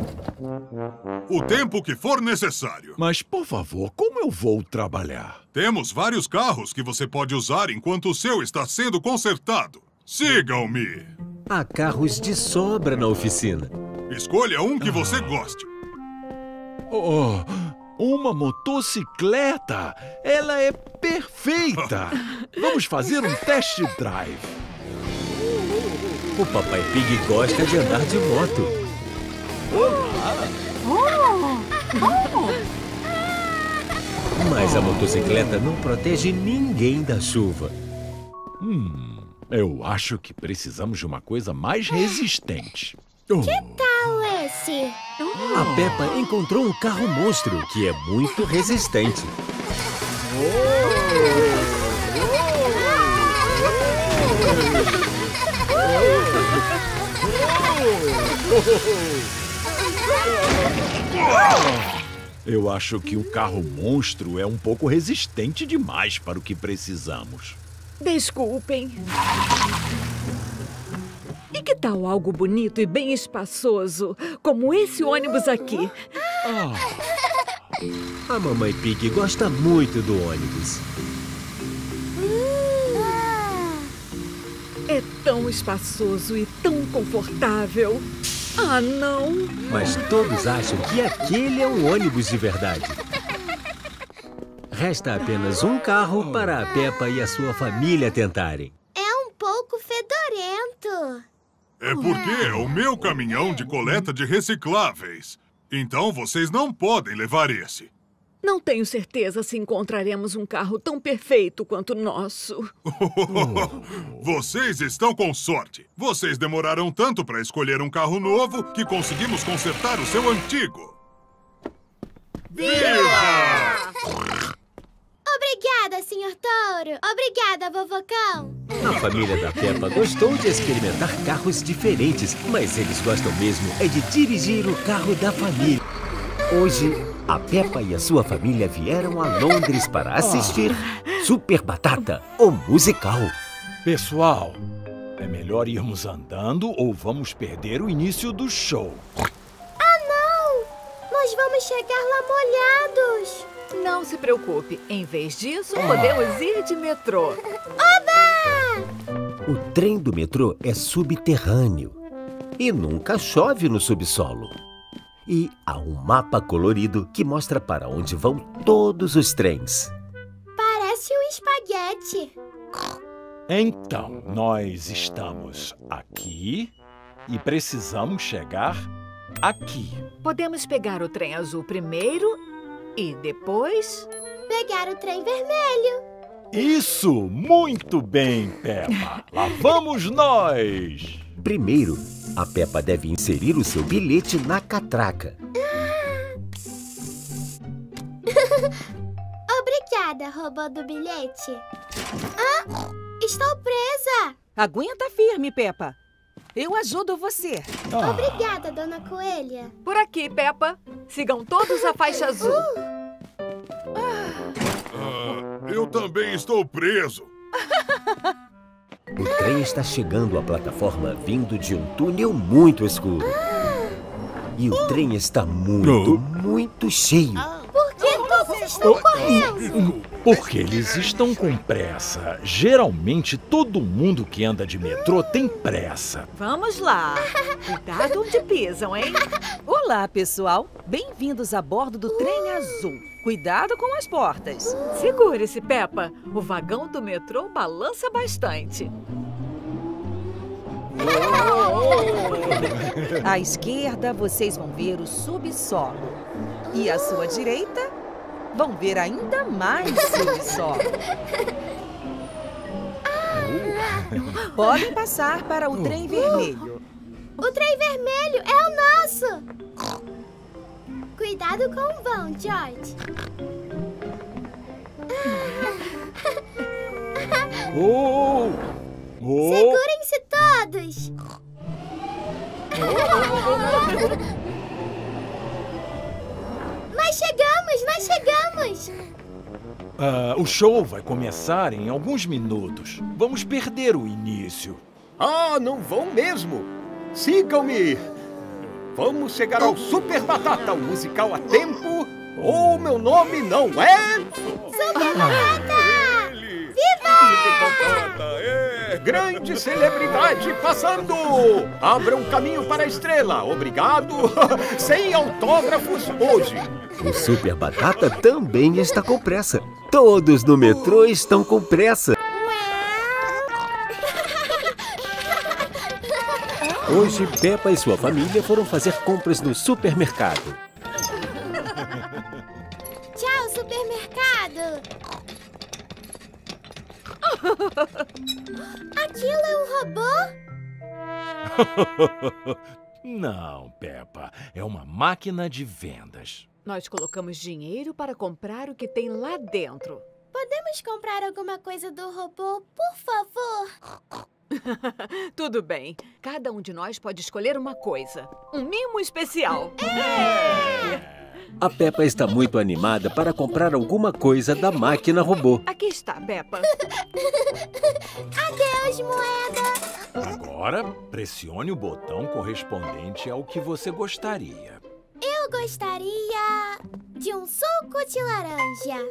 o tempo que for necessário. Mas, por favor, como eu vou trabalhar? Temos vários carros que você pode usar enquanto o seu está sendo consertado. Sigam-me! Há carros de sobra na oficina. Escolha um que você goste. Uma motocicleta! Ela é perfeita! Vamos fazer um test drive. O Papai Pig gosta de andar de moto. Mas a motocicleta não protege ninguém da chuva. Eu acho que precisamos de uma coisa mais resistente. Que tal esse? A Peppa encontrou um carro monstro que é muito resistente. Eu acho que o carro monstro é um pouco resistente demais para o que precisamos. Desculpem. E que tal algo bonito e bem espaçoso, como esse ônibus aqui? A Mamãe Pig gosta muito do ônibus. É tão espaçoso e tão confortável. Ah, não! Mas todos acham que aquele é um ônibus de verdade. Resta apenas um carro para a Peppa e a sua família tentarem. É um pouco fedorento. É porque é o meu caminhão de coleta de recicláveis. Então vocês não podem levar esse. Não tenho certeza se encontraremos um carro tão perfeito quanto o nosso. Vocês estão com sorte. Vocês demoraram tanto para escolher um carro novo que conseguimos consertar o seu antigo. Viva! Obrigada, Sr. Touro. Obrigada, Vovocão. A família da Peppa gostou de experimentar carros diferentes, mas eles gostam mesmo é de dirigir o carro da família. Hoje, a Peppa e a sua família vieram a Londres para assistir Super Batata, o musical. Pessoal, é melhor irmos andando ou vamos perder o início do show. Ah, não! Nós vamos chegar lá molhados. Não se preocupe. Em vez disso, podemos ir de metrô. Oba! O trem do metrô é subterrâneo e nunca chove no subsolo. E há um mapa colorido que mostra para onde vão todos os trens. Parece um espaguete. Então, nós estamos aqui e precisamos chegar aqui. Podemos pegar o trem azul primeiro e depois pegar o trem vermelho. Isso! Muito bem, Peppa. Lá vamos nós! Primeiro, a Peppa deve inserir o seu bilhete na catraca. Obrigada, robô do bilhete. Ah, estou presa. Aguenta firme, Peppa. Eu ajudo você. Obrigada, Dona Coelha. Por aqui, Peppa. Sigam todos a faixa azul. Eu também estou preso. O trem está chegando à plataforma vindo de um túnel muito escuro. E o trem está muito cheio. Por que todos estão correndo? Porque eles estão com pressa. Geralmente, todo mundo que anda de metrô tem pressa. Vamos lá. Cuidado onde pisam, hein? Olá, pessoal. Bem-vindos a bordo do trem azul. Cuidado com as portas. Segure-se, Peppa. O vagão do metrô balança bastante. À esquerda, vocês vão ver o subsolo. E à sua direita, vão ver ainda mais subsolo. Podem passar para o trem vermelho. O trem vermelho é o nosso. Cuidado com o vão, George. Segurem-se todos. Nós chegamos! O show vai começar em alguns minutos. Vamos perder o início. Ah, não vão mesmo! Sigam-me! Vamos chegar ao Super Batata, o musical a tempo, ou meu nome não é... Super Batata! Viva! Grande celebridade passando! Abra um caminho para a estrela, obrigado! Sem autógrafos hoje! O Super Batata também está com pressa. Todos no metrô estão com pressa. Hoje, Peppa e sua família foram fazer compras no supermercado. Tchau, supermercado! Aquilo é um robô? Não, Peppa. É uma máquina de vendas. Nós colocamos dinheiro para comprar o que tem lá dentro. Podemos comprar alguma coisa do robô, por favor? Tudo bem. Cada um de nós pode escolher uma coisa. Um mimo especial. A Peppa está muito animada para comprar alguma coisa da máquina robô. Aqui está, Peppa. Adeus, moeda. Agora, pressione o botão correspondente ao que você gostaria. Eu gostaria de um suco de laranja.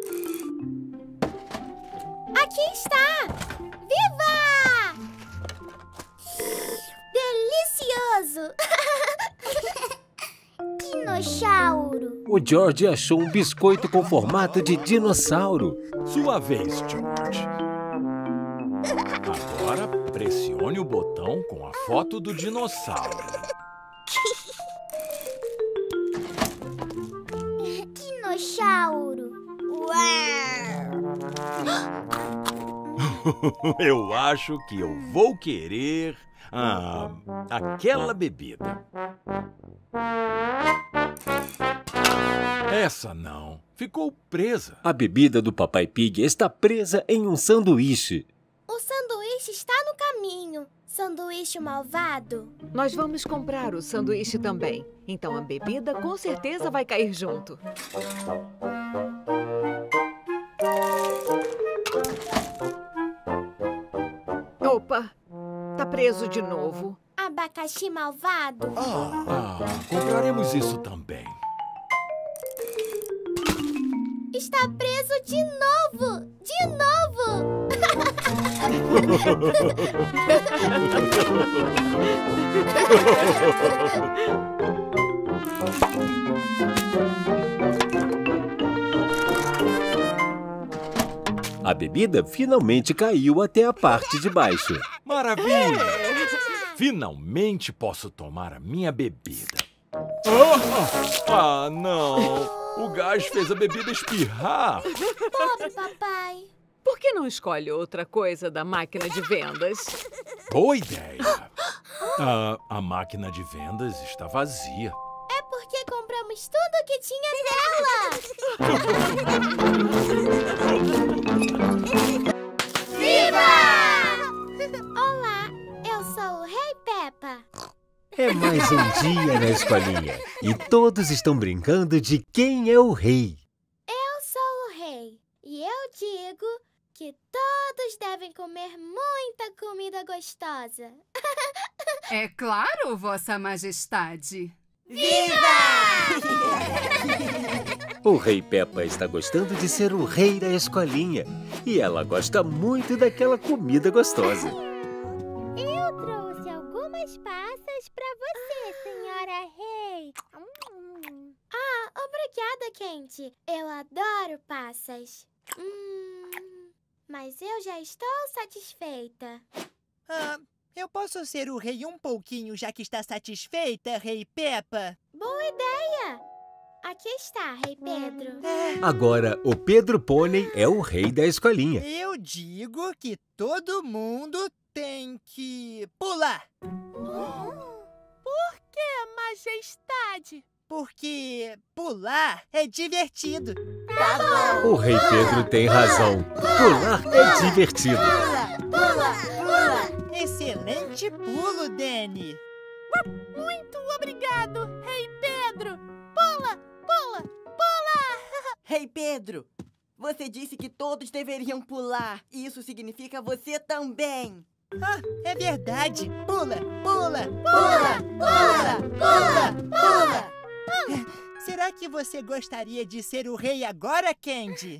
Aqui está! Viva! Delicioso! dinossauro. O George achou um biscoito com formato de dinossauro. Sua vez, George. Agora, pressione o botão com a foto do dinossauro. Dinossauro. Eu acho que eu vou querer aquela bebida. Essa não. Ficou presa. A bebida do Papai Pig está presa em um sanduíche. O sanduíche está no caminho. Sanduíche malvado. Nós vamos comprar o sanduíche também. Então a bebida com certeza vai cair junto. Opa! Tá preso de novo. Abacaxi malvado. Compraremos isso também. Está preso de novo! De novo! A bebida finalmente caiu até a parte de baixo. Maravilha! Finalmente posso tomar a minha bebida. Não! O gás fez a bebida espirrar. Pobre papai. Por que não escolhe outra coisa da máquina de vendas? Boa ideia. A máquina de vendas está vazia. É porque compramos tudo que tinha nela. Viva! Olá, eu sou o Rei Peppa. É mais um dia na escolinha e todos estão brincando de quem é o rei. Eu sou o rei e eu digo que todos devem comer muita comida gostosa. É claro, Vossa Majestade. Viva! O Rei Peppa está gostando de ser o rei da escolinha e ela gosta muito daquela comida gostosa. Eu trouxe algumas passas para você, senhora rei. Obrigada, Candy. Eu adoro passas. Mas eu já estou satisfeita. Eu posso ser o rei um pouquinho, já que está satisfeita, Rei Peppa? Boa ideia! Aqui está, Rei Pedro. Agora, o Pedro Pônei é o rei da escolinha. Eu digo que todo mundo tem que pular. Por que, Majestade? Porque pular é divertido. Tá bom. O Rei Pedro tem razão. Pular é divertido. Pula! Excelente pulo, Danny. Muito obrigado, Rei Pedro. Pula! Rei Pedro, você disse que todos deveriam pular. Isso significa você também. É verdade. Pula! Será que você gostaria de ser o rei agora, Candy?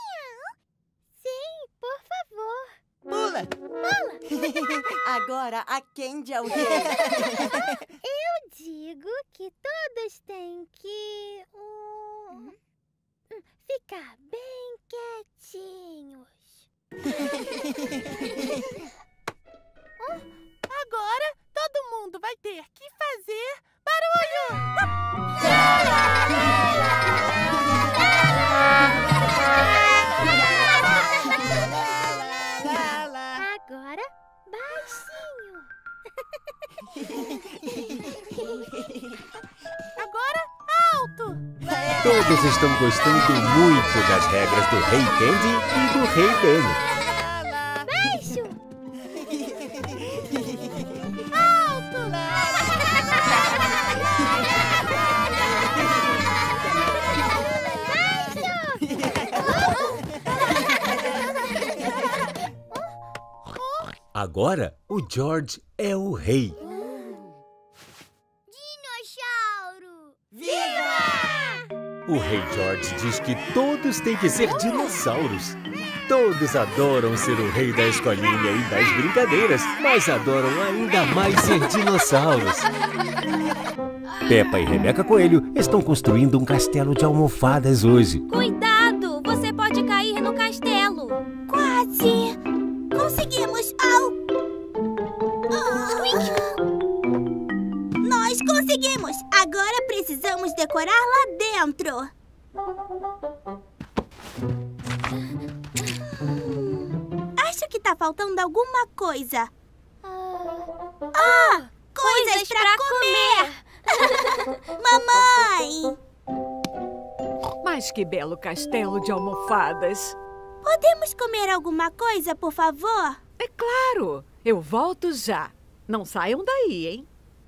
Sim, por favor. Pula! Agora a Candy é o rei. Eu digo que todos têm que ficar bem quietinhos. Agora todo mundo vai ter que fazer barulho. Agora, baixinho. Agora, alto. Todos estão gostando muito das regras do Rei Candy e do Rei Danny. Baixo. Alto. Agora, o George é o rei. Dinossauro. Viva! O Rei George diz que todos têm que ser dinossauros. Todos adoram ser o rei da escolinha e das brincadeiras, mas adoram ainda mais ser dinossauros. Peppa e Rebeca Coelho estão construindo um castelo de almofadas hoje. Cuidado! Você pode cair no castelo. Quase! Conseguimos! Nós conseguimos! Agora precisamos decorar lá dentro. Acho que tá faltando alguma coisa. Coisas pra comer! Mamãe! Mas que belo castelo de almofadas! Podemos comer alguma coisa, por favor? É claro! Eu volto já. Não saiam daí, hein?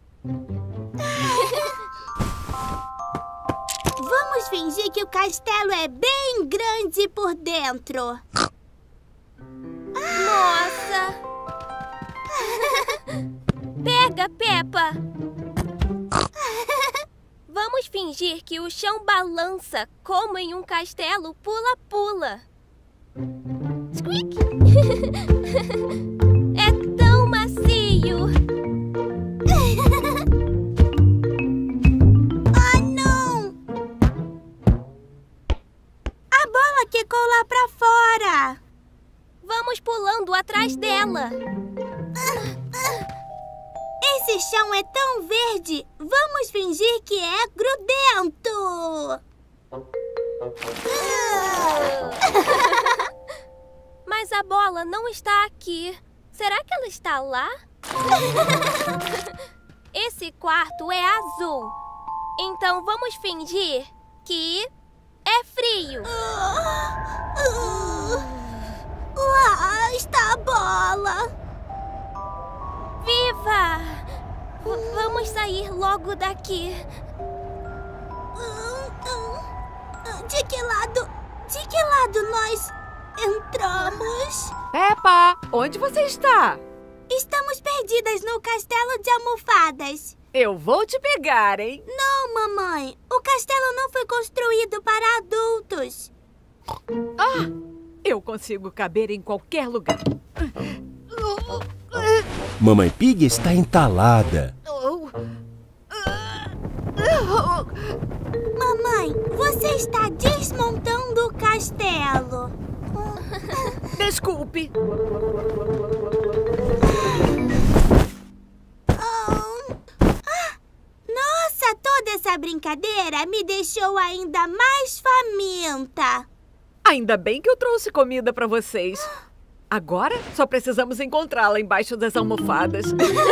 Vamos fingir que o castelo é bem grande por dentro. Nossa! Pega, Peppa! Vamos fingir que o chão balança como em um castelo pula-pula. Squeak! É tão macio! Não! A bola quicou lá pra fora! Vamos pulando atrás dela. Esse chão é tão verde! Vamos fingir que é grudento! Mas a bola não está aqui. Será que ela está lá? Esse quarto é azul. Então vamos fingir que é frio. Lá está a bola! Viva! Vamos sair logo daqui. De que lado nós entramos? Peppa, onde você está? Estamos perdidas no castelo de almofadas. Eu vou te pegar, hein? Não, mamãe. O castelo não foi construído para adultos. Eu consigo caber em qualquer lugar. Mamãe Pig está entalada. Mamãe, você está desmontando o castelo. Desculpe. Nossa, toda essa brincadeira me deixou ainda mais faminta. Ainda bem que eu trouxe comida para vocês. Agora só precisamos encontrá-la embaixo das almofadas.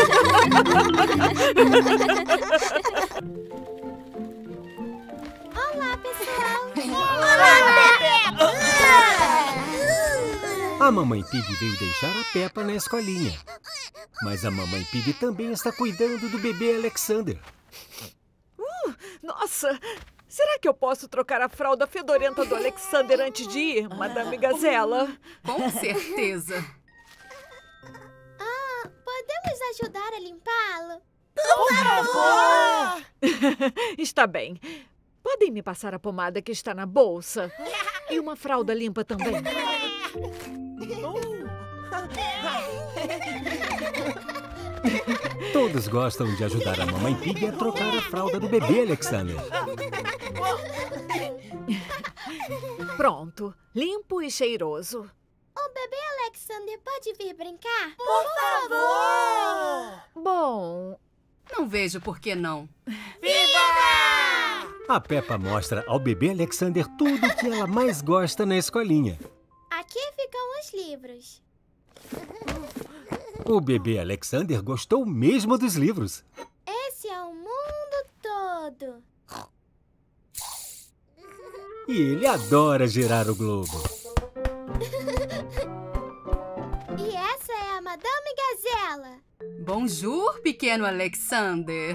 Olá, pessoal! Olá, Peppa! A Mamãe Pig veio deixar a Peppa na escolinha. Mas a Mamãe Pig também está cuidando do bebê Alexander. Nossa! Será que eu posso trocar a fralda fedorenta do Alexander antes de ir, Madame Gazela? Com certeza. Podemos ajudar a limpá-lo? Por favor! Está bem. Podem me passar a pomada que está na bolsa? E uma fralda limpa também. Todos gostam de ajudar a Mamãe Pig a trocar a fralda do bebê Alexander. Pronto, limpo e cheiroso. O bebê Alexander pode vir brincar? Por favor! Bom, não vejo por que não. Viva! A Peppa mostra ao bebê Alexander tudo o que ela mais gosta na escolinha. Aqui ficam os livros. O bebê Alexander gostou mesmo dos livros. Esse é o mundo todo. E ele adora girar o globo. E essa é a Madame Gazela. Bonjour, pequeno Alexander.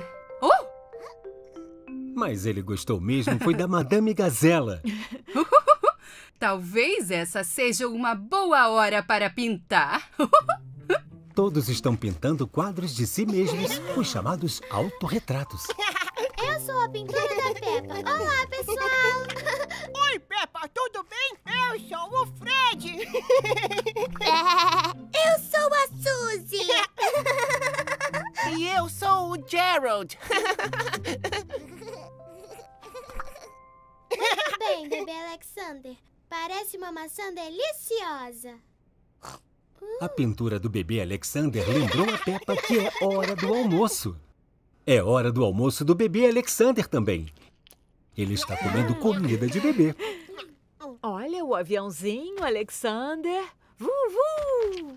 Mas ele gostou mesmo foi da Madame Gazela. Talvez essa seja uma boa hora para pintar. Todos estão pintando quadros de si mesmos, os chamados autorretratos. Eu sou a pintora da Peppa. Olá, pessoal! Oi, Peppa, tudo bem? Eu sou o Fred. Eu sou a Suzy. E eu eu sou o Gerald. Muito bem, bebê Alexander. Parece uma maçã deliciosa. A pintura do bebê Alexander lembrou a Peppa que é hora do almoço. É hora do almoço do bebê Alexander também. Ele está comendo comida de bebê. Olha o aviãozinho, Alexander. Vuvu!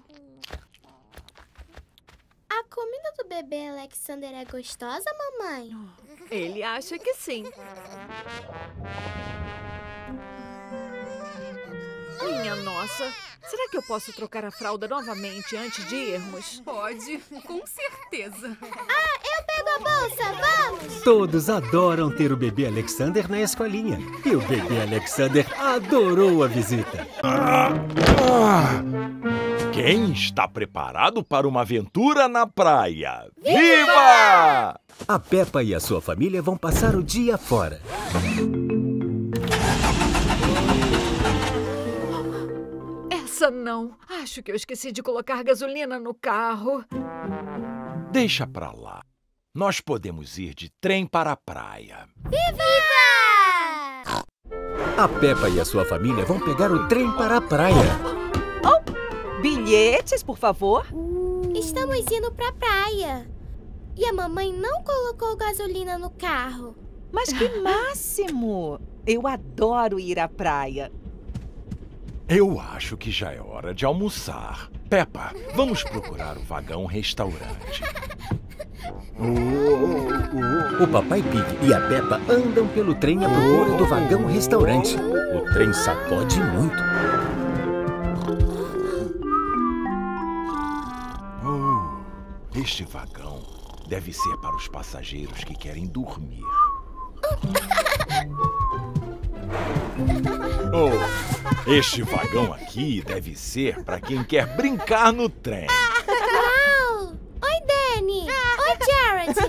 A comida do bebê Alexander é gostosa, mamãe? Ele acha que sim. Minha nossa, será que eu posso trocar a fralda novamente antes de irmos? Pode, com certeza. Ah, eu pego a bolsa, vamos! Todos adoram ter o bebê Alexander na escolinha. E o bebê Alexander adorou a visita. Quem está preparado para uma aventura na praia? Viva! A Peppa e a sua família vão passar o dia fora. Essa não. Acho que eu esqueci de colocar gasolina no carro. Deixa pra lá. Nós podemos ir de trem para a praia. Viva! A Peppa e a sua família vão pegar o trem para a praia. Bilhetes, por favor. Estamos indo pra praia. E a mamãe não colocou gasolina no carro. Mas que máximo! Eu adoro ir à praia. Eu acho que já é hora de almoçar. Peppa, vamos procurar o vagão restaurante. O Papai Pig e a Peppa andam pelo trem à procura do vagão restaurante. O trem sacode muito. Este vagão deve ser para os passageiros que querem dormir. Este vagão aqui deve ser para quem quer brincar no trem. Uau! Oi, Danny! Oi, Jared!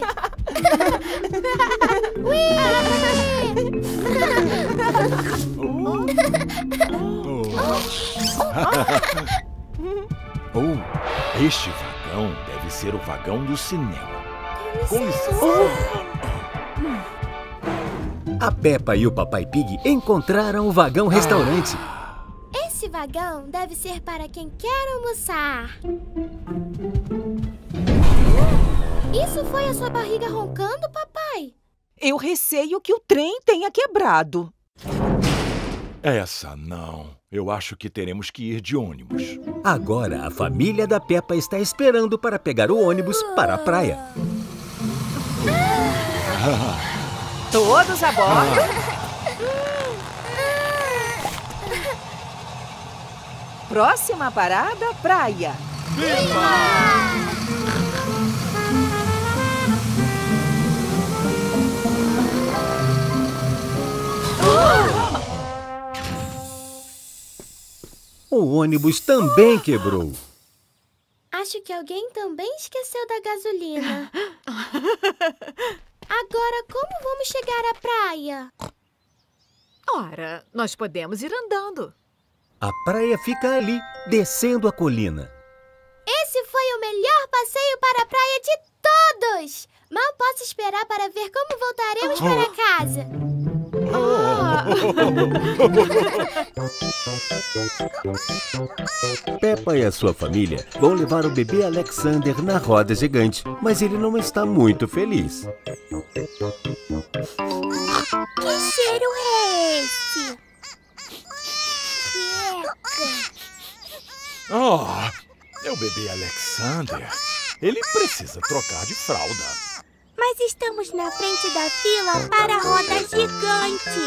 Este vagão deve ser o vagão do cinema. Com licença. A Peppa e o Papai Pig encontraram o vagão restaurante. Esse vagão deve ser para quem quer almoçar. Isso foi a sua barriga roncando, papai? Eu receio que o trem tenha quebrado. Essa não. Eu acho que teremos que ir de ônibus. Agora a família da Peppa está esperando para pegar o ônibus para a praia. Todos a bordo. Próxima parada, praia. O ônibus também quebrou. Acho que alguém também esqueceu da gasolina. Agora, como vamos chegar à praia? Ora, nós podemos ir andando. A praia fica ali, descendo a colina. Esse foi o melhor passeio para a praia de todos! Mal posso esperar para ver como voltaremos para casa. Peppa e a sua família vão levar o bebê Alexander na roda gigante, mas ele não está muito feliz. Que cheiro é esse? É o bebê Alexander. Ele precisa trocar de fralda. Mas estamos na frente da fila para a roda gigante.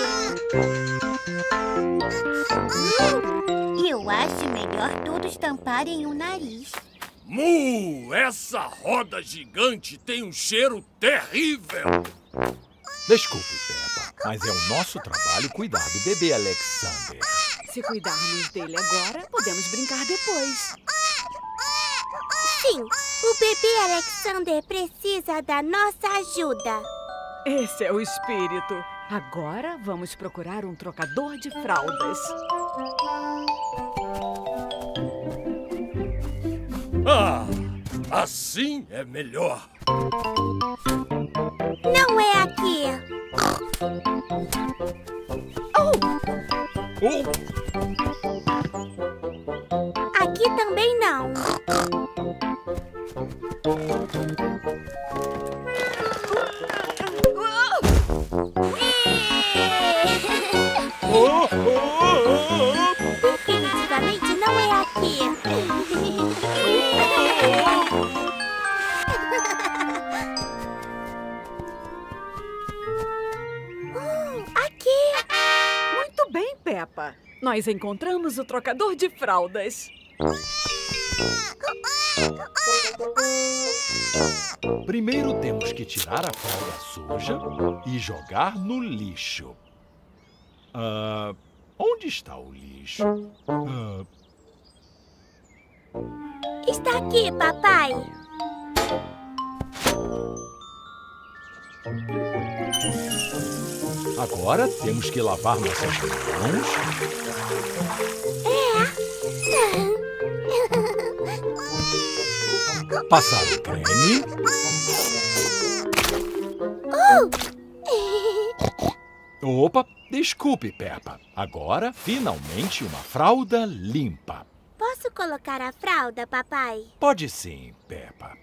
Eu acho melhor todos tamparem o nariz. Essa roda gigante tem um cheiro terrível. Desculpe, Peppa, mas é o nosso trabalho cuidar do bebê Alexander. Se cuidarmos dele agora, podemos brincar depois. Sim, o bebê Alexander precisa da nossa ajuda. Esse é o espírito. Agora vamos procurar um trocador de fraldas. Assim é melhor. Não é aqui. Aqui também não. Definitivamente não é aqui. Aqui. Muito bem, Peppa. Nós encontramos o trocador de fraldas. Primeiro temos que tirar a fralda suja e jogar no lixo. Onde está o lixo? Está aqui, papai. Agora temos que lavar nossas mãos. Passar o creme. Opa, desculpe, Peppa. Agora, finalmente, uma fralda limpa. Posso colocar a fralda, papai? Pode sim, Peppa.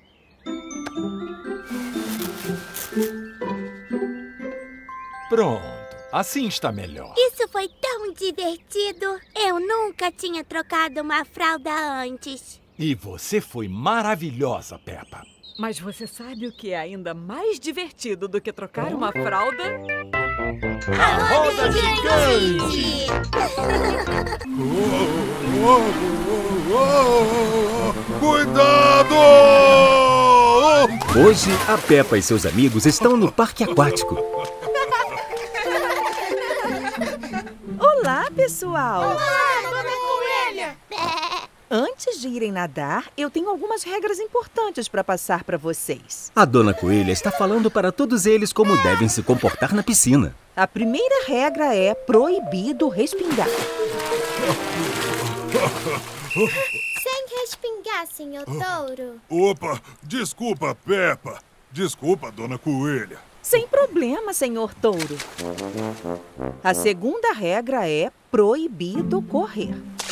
Pronto, assim está melhor. Isso foi tão divertido. Eu nunca tinha trocado uma fralda antes. E você foi maravilhosa, Peppa. Mas você sabe o que é ainda mais divertido do que trocar uma fralda? A roda gigante! Cuidado! Hoje, a Peppa e seus amigos estão no parque aquático. Olá, pessoal! Olá, Dona Coelha! Antes de irem nadar, eu tenho algumas regras importantes para passar para vocês. A Dona Coelha está falando para todos eles como devem se comportar na piscina. A primeira regra é proibido respingar. Sem respingar, senhor Touro. Opa, desculpa, Peppa. Desculpa, Dona Coelha. Sem problema, senhor Touro. A segunda regra é proibido correr.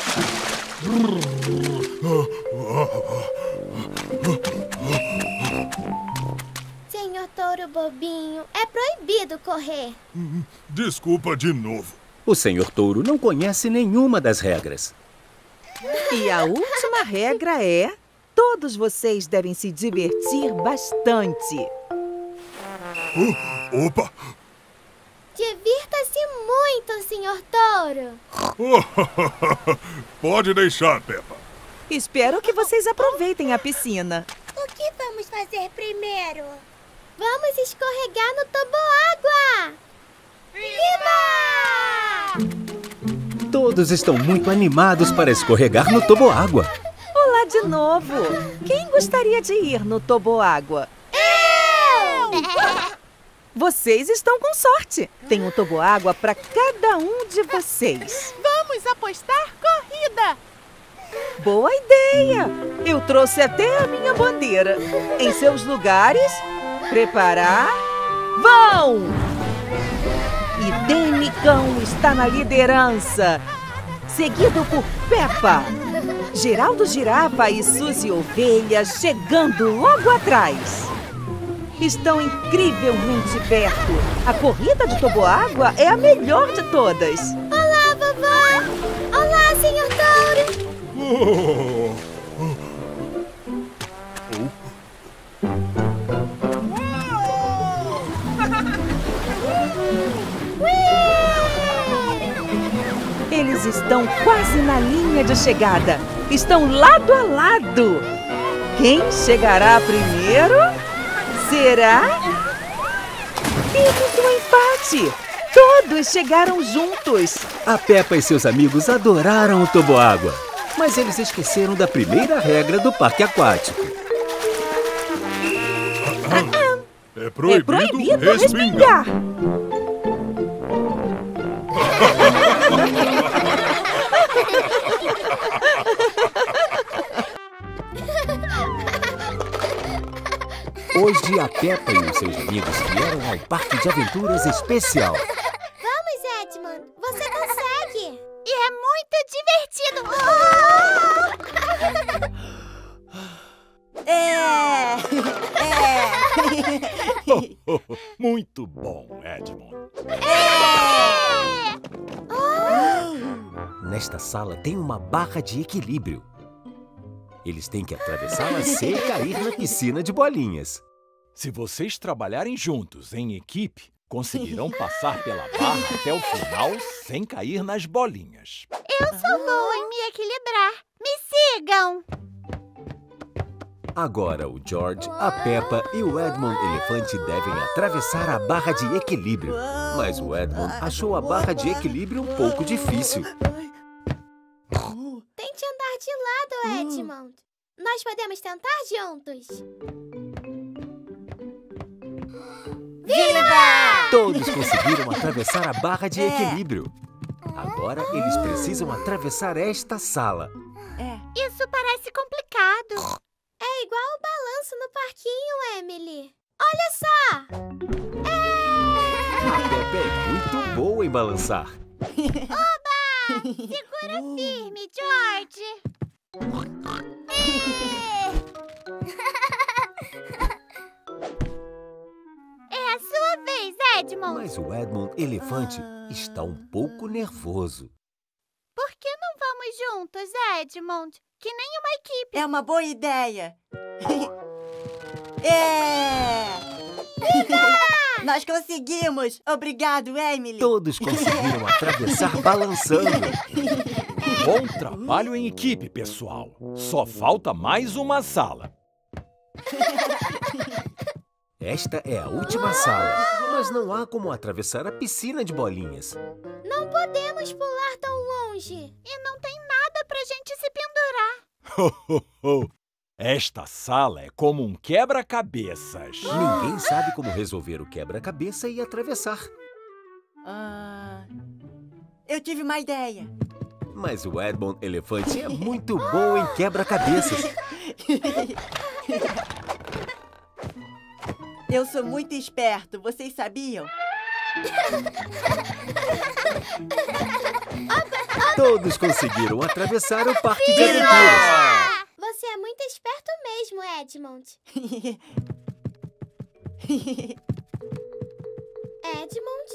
Senhor Touro bobinho, é proibido correr. Desculpa de novo. O senhor Touro não conhece nenhuma das regras. E a última regra é: todos vocês devem se divertir bastante. Opa! Divirta-se muito, senhor Touro. Pode deixar, Peppa. Espero que vocês aproveitem a piscina. O que vamos fazer primeiro? Vamos escorregar no toboágua! Viva! Todos estão muito animados para escorregar no toboágua. Olá de novo! Quem gostaria de ir no toboágua? Eu! Vocês estão com sorte! Tem um toboágua para cada um de vocês. Vamos apostar corrida! Boa ideia! Eu trouxe até a minha bandeira. Em seus lugares, preparar, vão! E Danny Cão está na liderança, seguido por Peppa, Geraldo Girafa e Suzy Ovelha chegando logo atrás. Estão incrivelmente perto. A corrida de toboágua é a melhor de todas. Olá, vovó! Olá, senhor Touro! Eles estão quase na linha de chegada. Estão lado a lado. Quem chegará primeiro? Será? Temos um empate! Todos chegaram juntos! A Peppa e seus amigos adoraram o toboágua, mas eles esqueceram da primeira regra do parque aquático. É proibido respingar! Hoje a Peppa e os seus amigos vieram ao Parque de Aventuras Especial. Vamos, Edmond. Você consegue. E é muito divertido. Muito bom, Edmond. Nesta sala tem uma barra de equilíbrio. Eles têm que atravessá-la sem cair na piscina de bolinhas. Se vocês trabalharem juntos em equipe, conseguirão passar pela barra até o final sem cair nas bolinhas. Eu sou boa em me equilibrar. Me sigam. Agora o George, a Peppa e o Edmond Elefante devem atravessar a barra de equilíbrio. Mas o Edmond achou a barra de equilíbrio um pouco difícil. Tente andar de lado, Edmond. Nós podemos tentar juntos. Viva! Todos conseguiram atravessar a barra de equilíbrio. Agora eles precisam atravessar esta sala. Isso parece complicado. É igual o balanço no parquinho, Emily. Olha só! A Peppa é muito boa em balançar. Oba! Segura firme, George. É a sua vez, Edmond. Mas o Edmond Elefante está um pouco nervoso. Por que não vamos juntos, Edmond? Que nem uma equipe. É uma boa ideia. Nós conseguimos! Obrigado, Emily! Todos conseguiram atravessar balançando. Bom trabalho em equipe, pessoal. Só falta mais uma sala. Esta é a última sala, mas não há como atravessar a piscina de bolinhas. Não podemos pular tão longe. E não tem nada pra gente se pendurar. Esta sala é como um quebra-cabeças. Ninguém sabe como resolver o quebra-cabeça e atravessar. Eu tive uma ideia. Mas o Edmond Elefante é muito bom em quebra-cabeças. Eu sou muito esperto, vocês sabiam? Todos conseguiram atravessar o Parque de Aventuras. Você é muito esperto mesmo, Edmond. Edmond?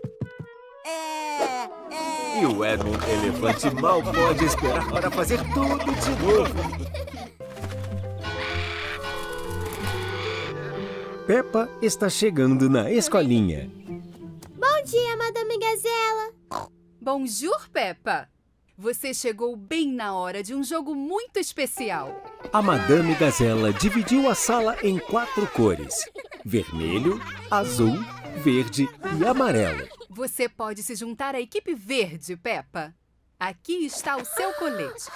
E o Edmond Elefante mal pode esperar para fazer tudo de novo. Peppa está chegando na escolinha. Bom dia, Madame Gazela. Bonjour, Peppa. Você chegou bem na hora de um jogo muito especial. A Madame Gazela dividiu a sala em 4 cores: vermelho, azul, verde e amarelo. Você pode se juntar à equipe verde, Peppa. Aqui está o seu colete.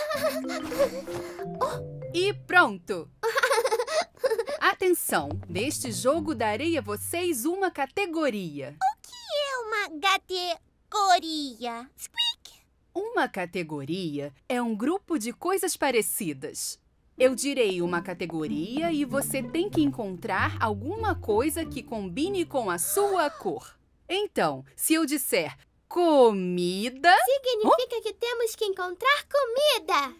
E pronto! Atenção! Neste jogo darei a vocês uma categoria. O que é uma categoria? Squeak! Uma categoria é um grupo de coisas parecidas. Eu direi uma categoria e você tem que encontrar alguma coisa que combine com a sua cor. Então, se eu disser comida... Significa que temos que encontrar comida.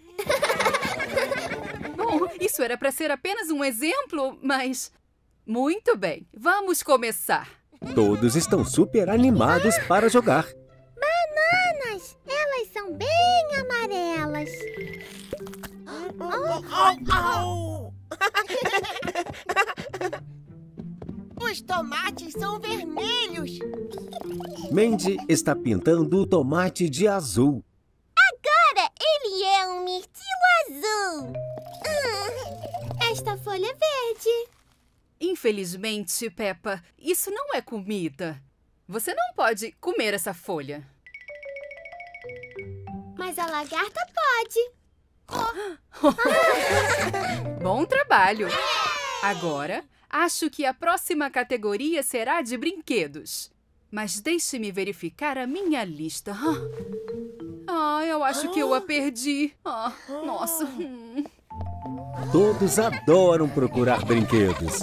Bom, isso era para ser apenas um exemplo, mas... Muito bem, vamos começar. Todos estão super animados para jogar. Bananas! Elas são bem amarelas. Os tomates são vermelhos. Mandy está pintando o tomate de azul. Agora ele é um mirtilo azul. Esta folha é verde. Infelizmente, Peppa, isso não é comida. Você não pode comer essa folha. Mas a lagarta pode. Bom trabalho. Agora, acho que a próxima categoria será de brinquedos. Mas deixe-me verificar a minha lista. Eu acho que eu a perdi. Nossa. Todos adoram procurar brinquedos.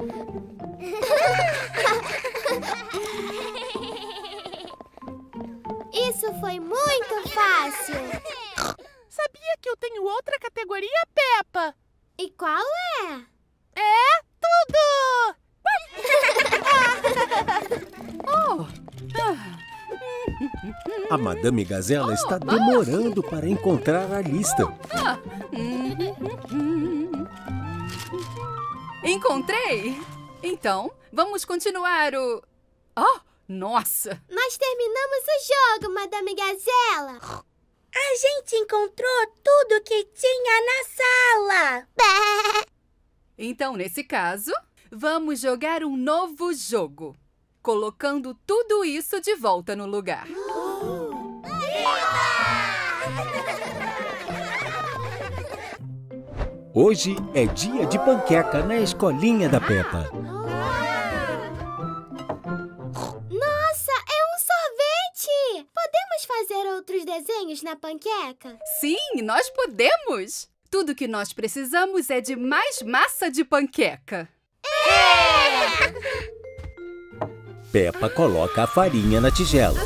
Isso foi muito fácil. Sabia que eu tenho outra categoria, Peppa? E qual é? É tudo! A Madame Gazela está demorando para encontrar a lista. Encontrei! Então, vamos continuar o... Oh, nossa! Nós terminamos o jogo, Madame Gazela. A gente encontrou tudo que tinha na sala. Então, nesse caso, vamos jogar um novo jogo, colocando tudo isso de volta no lugar. Hoje é dia de panqueca na escolinha da Peppa. Nossa, é um sorvete! Podemos fazer outros desenhos na panqueca? Sim, nós podemos! Tudo que nós precisamos é de mais massa de panqueca. Peppa coloca a farinha na tigela.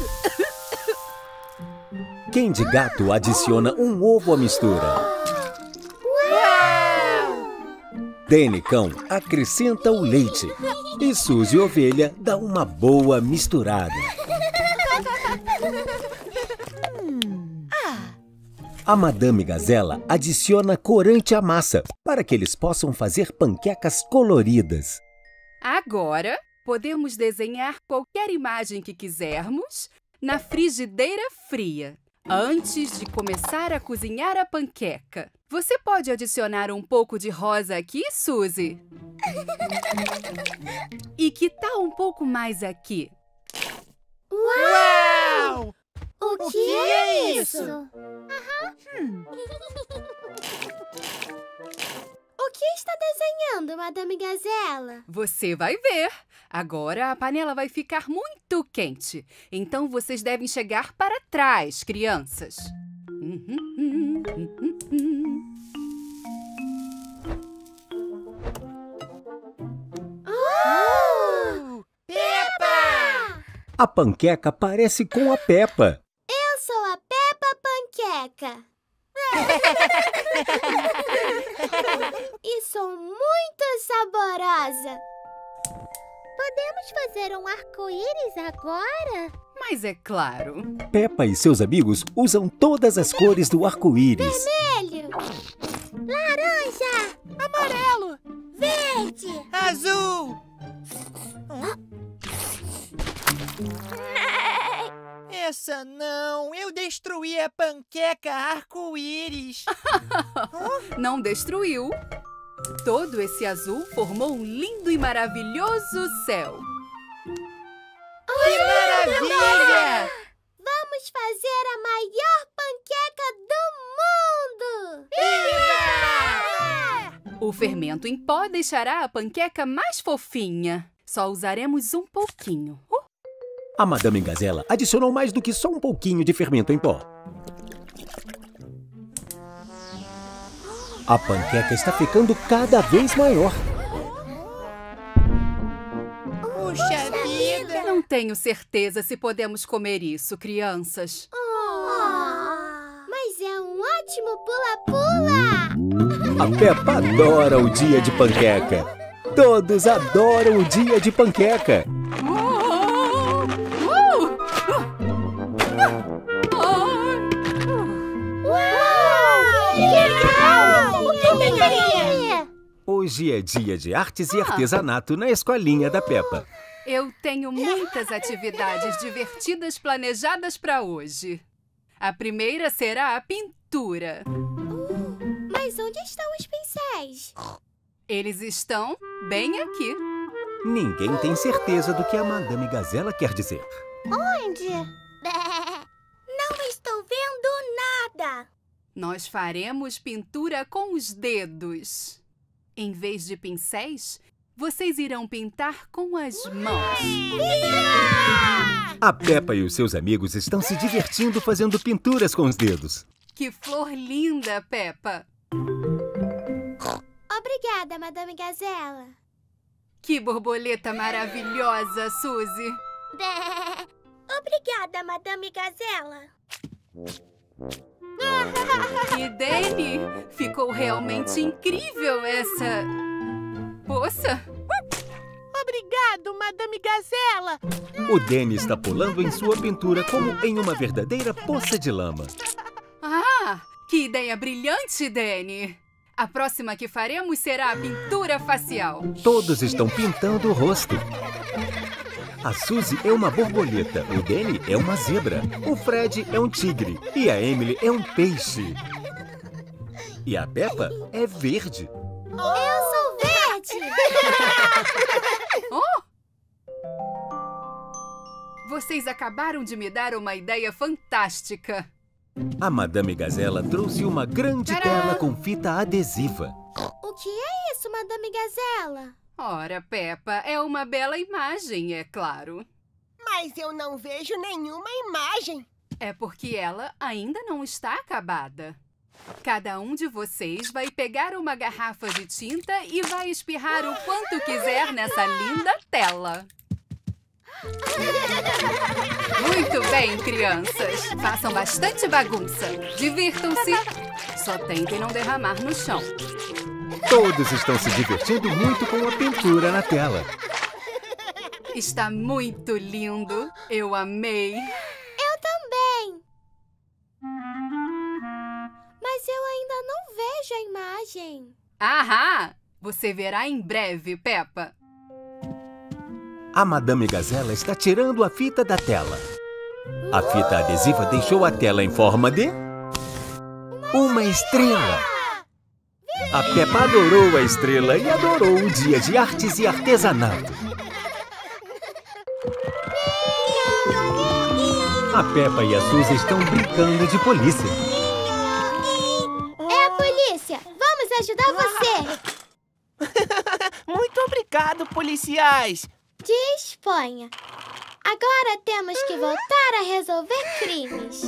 Candy Gato adiciona um ovo à mistura. Danny Cão acrescenta o leite. E Suzy Ovelha dá uma boa misturada. A Madame Gazela adiciona corante à massa para que eles possam fazer panquecas coloridas. Agora, podemos desenhar qualquer imagem que quisermos na frigideira fria, antes de começar a cozinhar a panqueca. Você pode adicionar um pouco de rosa aqui, Suzy? E que tal um pouco mais aqui? Uau! O que é isso? O que está desenhando, Madame Gazela? Você vai ver. Agora a panela vai ficar muito quente. Então vocês devem chegar para trás, crianças. Peppa! A panqueca parece com a Peppa. Eu sou a Peppa Panqueca. E sou muito saborosa. Podemos fazer um arco-íris agora? Mas é claro. Peppa e seus amigos usam todas as cores do arco-íris. Vermelho, laranja, amarelo, verde, azul. Essa não, eu destruí a panqueca arco-íris. Não destruiu. Todo esse azul formou um lindo e maravilhoso céu. Que maravilha! Vamos fazer a maior panqueca do mundo! Viva! O fermento em pó deixará a panqueca mais fofinha. Só usaremos um pouquinho. A Madame Gazela adicionou mais do que só um pouquinho de fermento em pó. A panqueca está ficando cada vez maior. Puxa vida! Não tenho certeza se podemos comer isso, crianças. Mas é um ótimo pula-pula! A Peppa adora o dia de panqueca. Todos adoram o dia de panqueca. Hoje é dia de artes e artesanato na escolinha da Peppa. Eu tenho muitas atividades divertidas planejadas para hoje. A primeira será a pintura. Mas onde estão os pincéis? Eles estão bem aqui. Ninguém tem certeza do que a Madame Gazela quer dizer. Onde? Não estou vendo nada. Nós faremos pintura com os dedos. Em vez de pincéis, vocês irão pintar com as mãos. A Peppa e os seus amigos estão se divertindo fazendo pinturas com os dedos. Que flor linda, Peppa! Obrigada, Madame Gazela. Que borboleta maravilhosa, Suzy. Obrigada, Madame Gazela. E Danny, ficou realmente incrível essa poça. Obrigado, Madame Gazela. O Danny está pulando em sua pintura como em uma verdadeira poça de lama. Ah, que ideia brilhante, Danny. A próxima que faremos será a pintura facial. Todos estão pintando o rosto. A Suzy é uma borboleta, o Danny é uma zebra, o Fred é um tigre e a Emily é um peixe. E a Peppa é verde. Eu sou verde! Oh! Vocês acabaram de me dar uma ideia fantástica. A Madame Gazela trouxe uma grande tela com fita adesiva. O que é isso, Madame Gazela? Ora, Peppa, é uma bela imagem, é claro. Mas eu não vejo nenhuma imagem. É porque ela ainda não está acabada. Cada um de vocês vai pegar uma garrafa de tinta e vai espirrar o quanto quiser nessa linda tela. Muito bem, crianças. Façam bastante bagunça. Divirtam-se. Só tentem não derramar no chão. Todos estão se divertindo muito com a pintura na tela. Está muito lindo. Eu amei. Eu também. Mas eu ainda não vejo a imagem. Ahá! Você verá em breve, Peppa. A Madame Gazela está tirando a fita da tela. A fita adesiva deixou a tela em forma de... uma estrela. A Peppa adorou a estrela e adorou o dia de artes e artesanato. A Peppa e a Suzy estão brincando de polícia. É a polícia! Vamos ajudar você! Muito obrigado, policiais! Disponha. Agora temos que voltar a resolver crimes.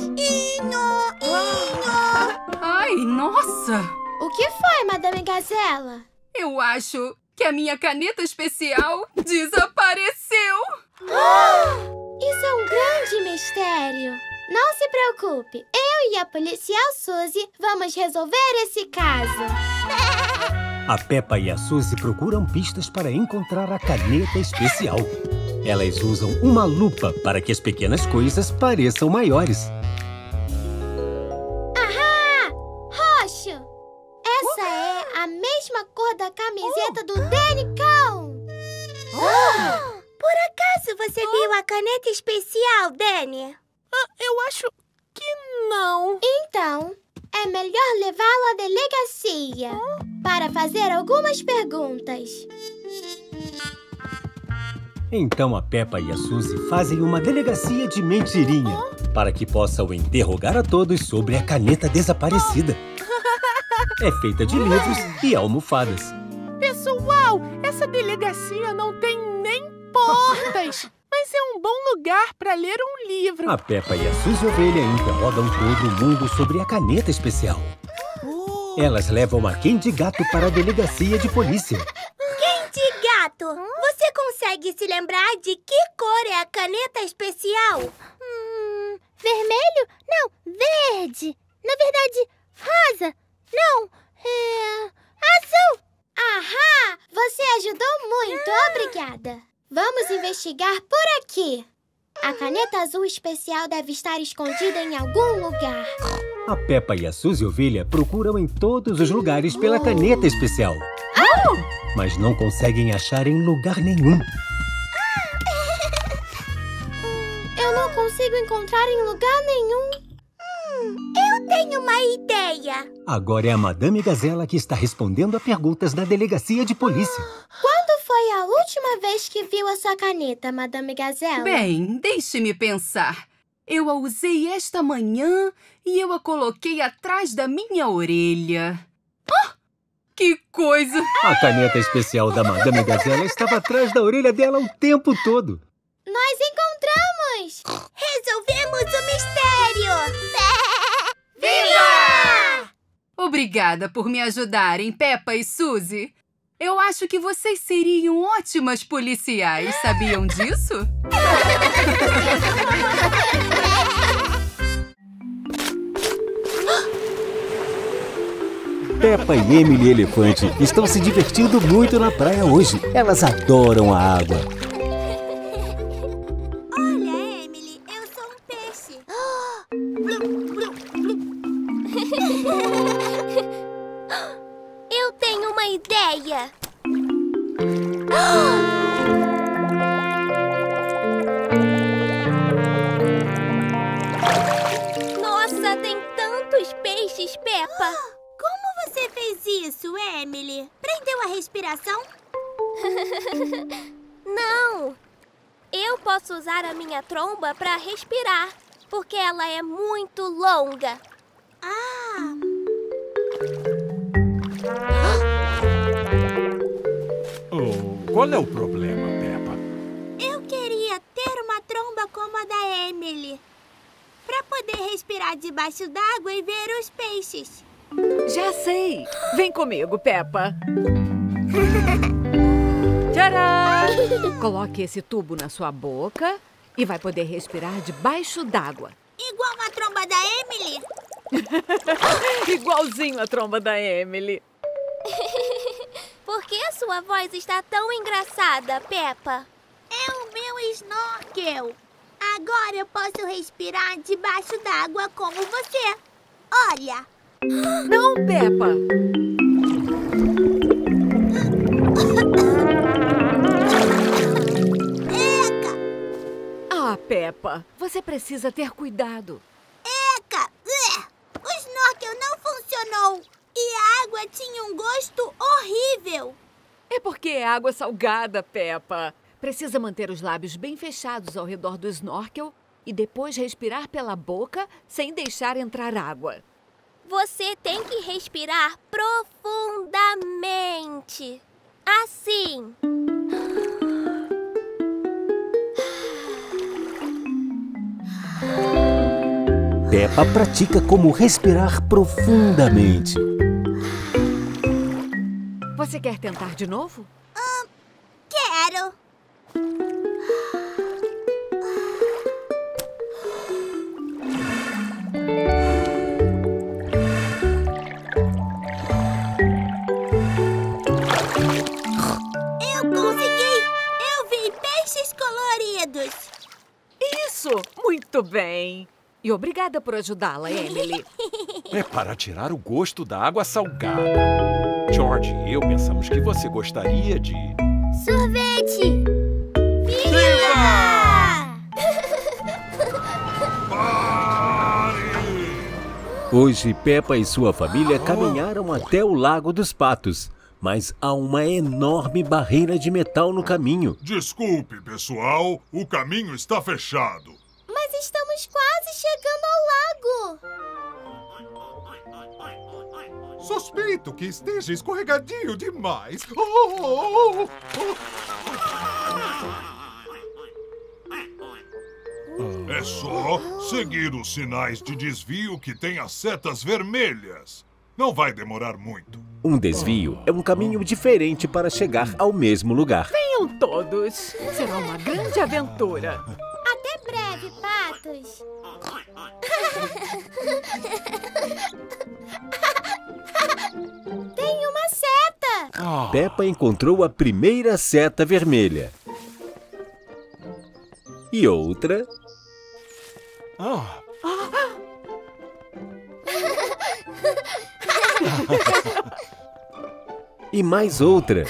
Ai, nossa! O que foi, Madame Gazela? Eu acho que a minha caneta especial desapareceu. Isso é um grande mistério. Não se preocupe. Eu e a policial Suzy vamos resolver esse caso. A Peppa e a Suzy procuram pistas para encontrar a caneta especial. Elas usam uma lupa para que as pequenas coisas pareçam maiores. Ahá! Roxo! Essa é a mesma cor da camiseta do Danny Cão. Por acaso você viu a caneta especial, Danny? Eu acho que não. Então, é melhor levá-lo à delegacia para fazer algumas perguntas. Então a Peppa e a Suzy fazem uma delegacia de mentirinha para que possam interrogar a todos sobre a caneta desaparecida. É feita de livros e almofadas. Pessoal, essa delegacia não tem nem portas. Mas é um bom lugar para ler um livro. A Peppa e a Suzy Ovelha interrogam todo mundo sobre a caneta especial. Elas levam a Candy Gato para a delegacia de polícia. Candy Gato, você consegue se lembrar de que cor é a caneta especial? Vermelho? Não, verde. Na verdade, rosa. Não, azul. Ahá! Você ajudou muito, obrigada. Vamos investigar por aqui. A caneta azul especial deve estar escondida em algum lugar. A Peppa e a Suzy Ovelha procuram em todos os lugares pela caneta especial. Mas não conseguem achar em lugar nenhum. Eu não consigo encontrar em lugar nenhum. Eu tenho uma ideia. Agora é a Madame Gazela que está respondendo a perguntas na delegacia de polícia. Quando foi a última vez que viu a sua caneta, Madame Gazela? Bem, deixe-me pensar. Eu a usei esta manhã e eu a coloquei atrás da minha orelha. Que coisa! A caneta especial da Madame Gazela estava atrás da orelha dela o tempo todo. Nós encontramos! Resolvemos o mistério! Viva! Obrigada por me ajudarem, Peppa e Suzy. Eu acho que vocês seriam ótimas policiais, sabiam disso? Peppa e Emily Elefante estão se divertindo muito na praia hoje. Elas adoram a água. Olha, Emily, eu sou um peixe. Eu tenho uma ideia. Nossa, tem tantos peixes, Peppa. Como você fez isso, Emily? Prendeu a respiração? Não. Eu posso usar a minha tromba para respirar, porque ela é muito longa. Qual é o problema, Peppa? Eu queria ter uma tromba como a da Emily, para poder respirar debaixo d'água e ver os peixes. Já sei! Vem comigo, Peppa. Tcharam! Coloque esse tubo na sua boca e vai poder respirar debaixo d'água. Igual a tromba da Emily? Igualzinho a tromba da Emily. Por que a sua voz está tão engraçada, Peppa? É o meu snorkel. Agora eu posso respirar debaixo d'água como você. Olha! Não, Peppa! Eca! Ah, Peppa, você precisa ter cuidado. Eca! O snorkel não funcionou. E a água tinha um gosto horrível. É porque é água salgada, Peppa. Precisa manter os lábios bem fechados ao redor do snorkel e depois respirar pela boca sem deixar entrar água. Você tem que respirar profundamente. Assim. Peppa pratica como respirar profundamente. Você quer tentar de novo? Quero. Eu consegui! Eu vi peixes coloridos. Isso! Muito bem! E obrigada por ajudá-la, Emily. É para tirar o gosto da água salgada. George e eu pensamos que você gostaria de... Sorvete! Viva! Hoje, Peppa e sua família caminharam até o Lago dos Patos. Mas há uma enorme barreira de metal no caminho. Desculpe, pessoal. O caminho está fechado. Mas estamos quase chegando ao lago. Suspeito que esteja escorregadio demais. É só seguir os sinais de desvio que tem as setas vermelhas. Não vai demorar muito. Um desvio é um caminho diferente para chegar ao mesmo lugar. Venham todos! Será uma grande aventura. Até breve, patos. Tem uma seta! Peppa encontrou a primeira seta vermelha. E outra. E mais outra.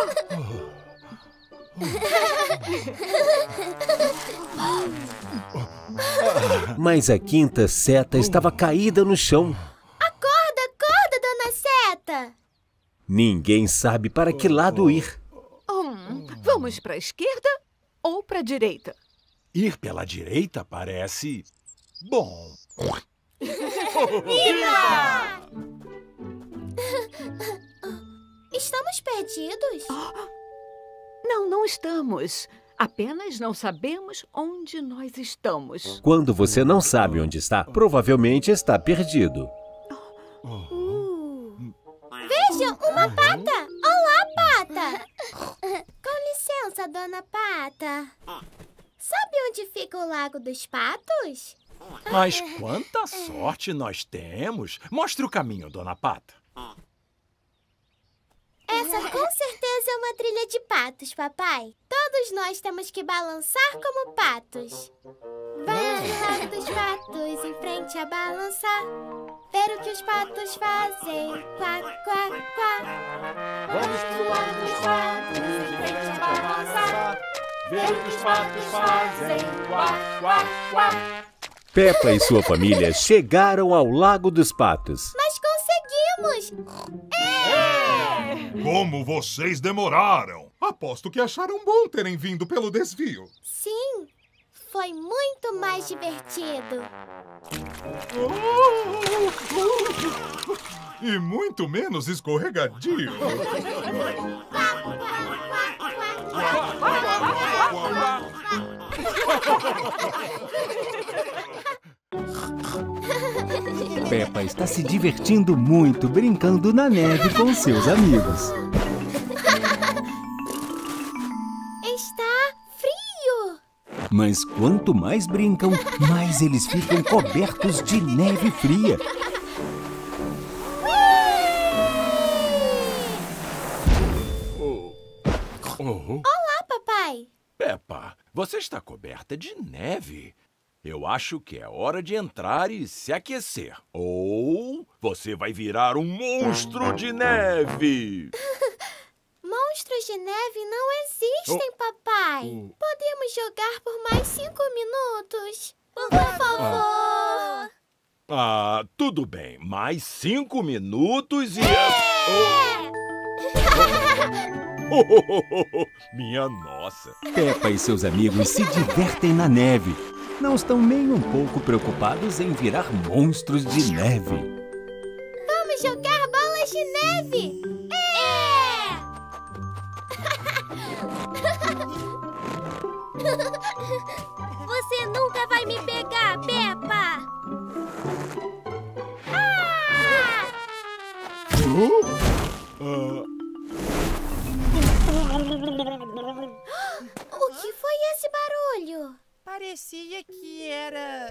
Mas a quinta seta estava caída no chão. Acorda, dona Seta! Ninguém sabe para que lado ir. Vamos para a esquerda ou para a direita? Ir pela direita parece bom. Viva! Estamos perdidos? Não estamos. Apenas não sabemos onde nós estamos. Quando você não sabe onde está, provavelmente está perdido. Dona Pata! Olá, Pata! Com licença, Dona Pata. Sabe onde fica o Lago dos Patos? Mas quanta sorte nós temos! Mostre o caminho, Dona Pata. Essa com certeza é uma trilha de patos, papai. Todos nós temos que balançar como patos. Vai no Lago dos Patos, em frente a balançar. Ver o que os patos fazem. Quá, quá, quá. Vamos pro Lago dos Patos, em frente a balançar. Ver o que os patos fazem. Quá, quá, quá. Peppa e sua família chegaram ao Lago dos Patos. Mas conseguimos! Como vocês demoraram! Aposto que acharam bom terem vindo pelo desvio. Sim, foi muito mais divertido. E muito menos escorregadio. Peppa está se divertindo muito brincando na neve com seus amigos. Está frio! Mas quanto mais brincam, mais eles ficam cobertos de neve fria. Olá, papai! Peppa, você está coberta de neve. Eu acho que é hora de entrar e se aquecer. Ou você vai virar um monstro de neve. Monstros de neve não existem, papai. Podemos jogar por mais 5 minutos? Por favor. Tudo bem. Mais 5 minutos e... Minha nossa. Peppa e seus amigos se divertem na neve. Não estão nem um pouco preocupados em virar monstros de neve. Vamos jogar bolas de neve! Você nunca vai me pegar, Peppa! O que foi esse barulho? Parecia que era...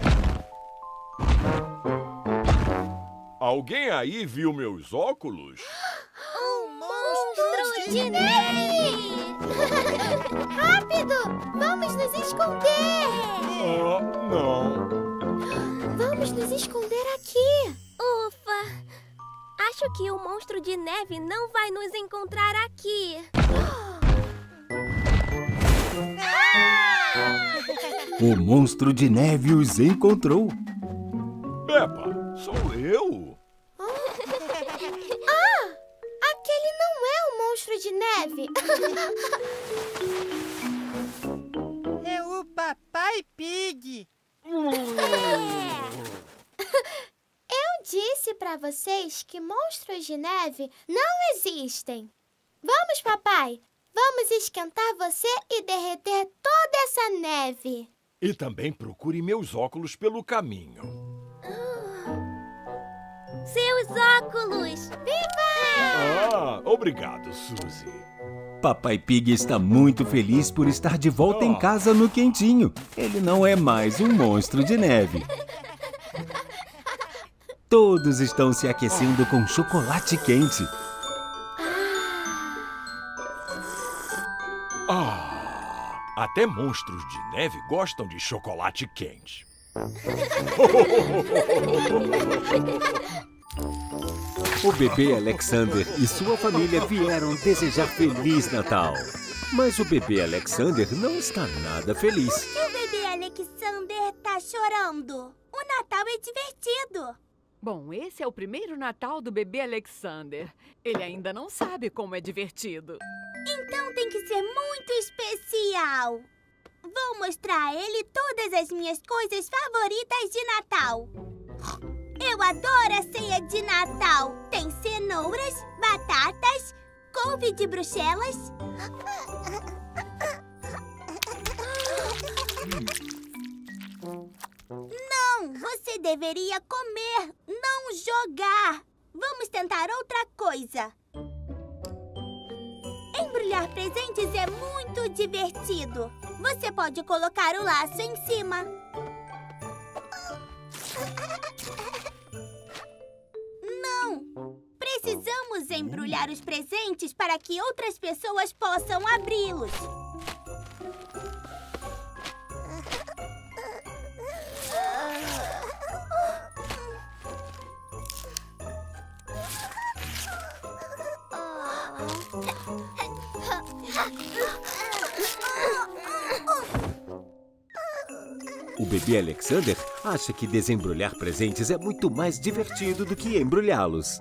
Alguém aí viu meus óculos? Um monstro de neve! Rápido! Vamos nos esconder! Não. Vamos nos esconder aqui! Ufa! Acho que o monstro de neve não vai nos encontrar aqui. O monstro de neve os encontrou. Peppa, sou eu. Aquele não é um monstro de neve. É o Papai Pig. Eu disse pra vocês que monstros de neve não existem. Vamos, papai. Vamos esquentar você e derreter toda essa neve. E também procure meus óculos pelo caminho. Seus óculos! Viva! Obrigado, Suzy. Papai Pig está muito feliz por estar de volta em casa no quentinho. Ele não é mais um monstro de neve. Todos estão se aquecendo com chocolate quente. Até monstros de neve gostam de chocolate quente. O bebê Alexander e sua família vieram desejar Feliz Natal. Mas o bebê Alexander não está nada feliz. Por que o bebê Alexander tá chorando? O Natal é divertido. Bom, esse é o primeiro Natal do bebê Alexander. Ele ainda não sabe como é divertido. Então tem que ser muito especial. Vou mostrar a ele todas as minhas coisas favoritas de Natal. Eu adoro a ceia de Natal. Tem cenouras, batatas, couve de Bruxelas. Não, você deveria comer, não jogar. Vamos tentar outra coisa. embrulhar presentes é muito divertido. Você pode colocar o laço em cima. Não! Precisamos embrulhar os presentes para que outras pessoas possam abri-los. O bebê Alexander acha que desembrulhar presentes é muito mais divertido do que embrulhá-los.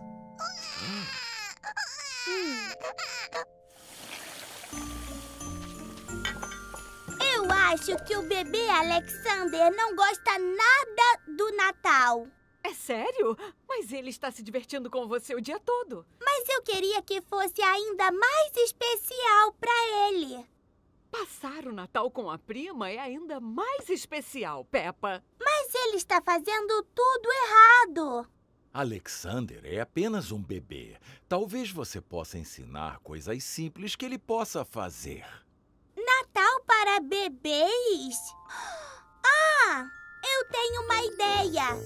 Eu acho que o bebê Alexander não gosta nada do Natal. É sério? Mas ele está se divertindo com você o dia todo. Mas eu queria que fosse ainda mais especial para ele. Passar o Natal com a prima é ainda mais especial, Peppa. Mas ele está fazendo tudo errado. Alexander é apenas um bebê. Talvez você possa ensinar coisas simples que ele possa fazer. Natal para bebês? Ah, eu tenho uma ideia.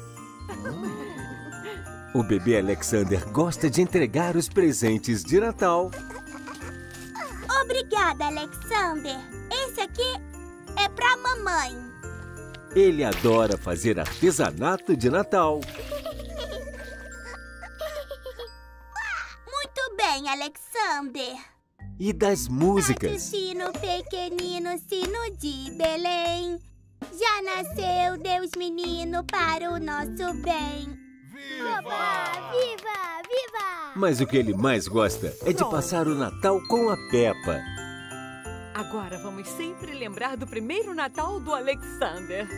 O bebê Alexander gosta de entregar os presentes de Natal. Obrigada, Alexander. Esse aqui é pra mamãe. Ele adora fazer artesanato de Natal. Muito bem, Alexander. E das músicas. Sino pequenino, sino de Belém. Já nasceu Deus menino para o nosso bem. Viva! Viva! Viva! Mas o que ele mais gosta é de passar o Natal com a Peppa. Agora vamos sempre lembrar do primeiro Natal do Alexander.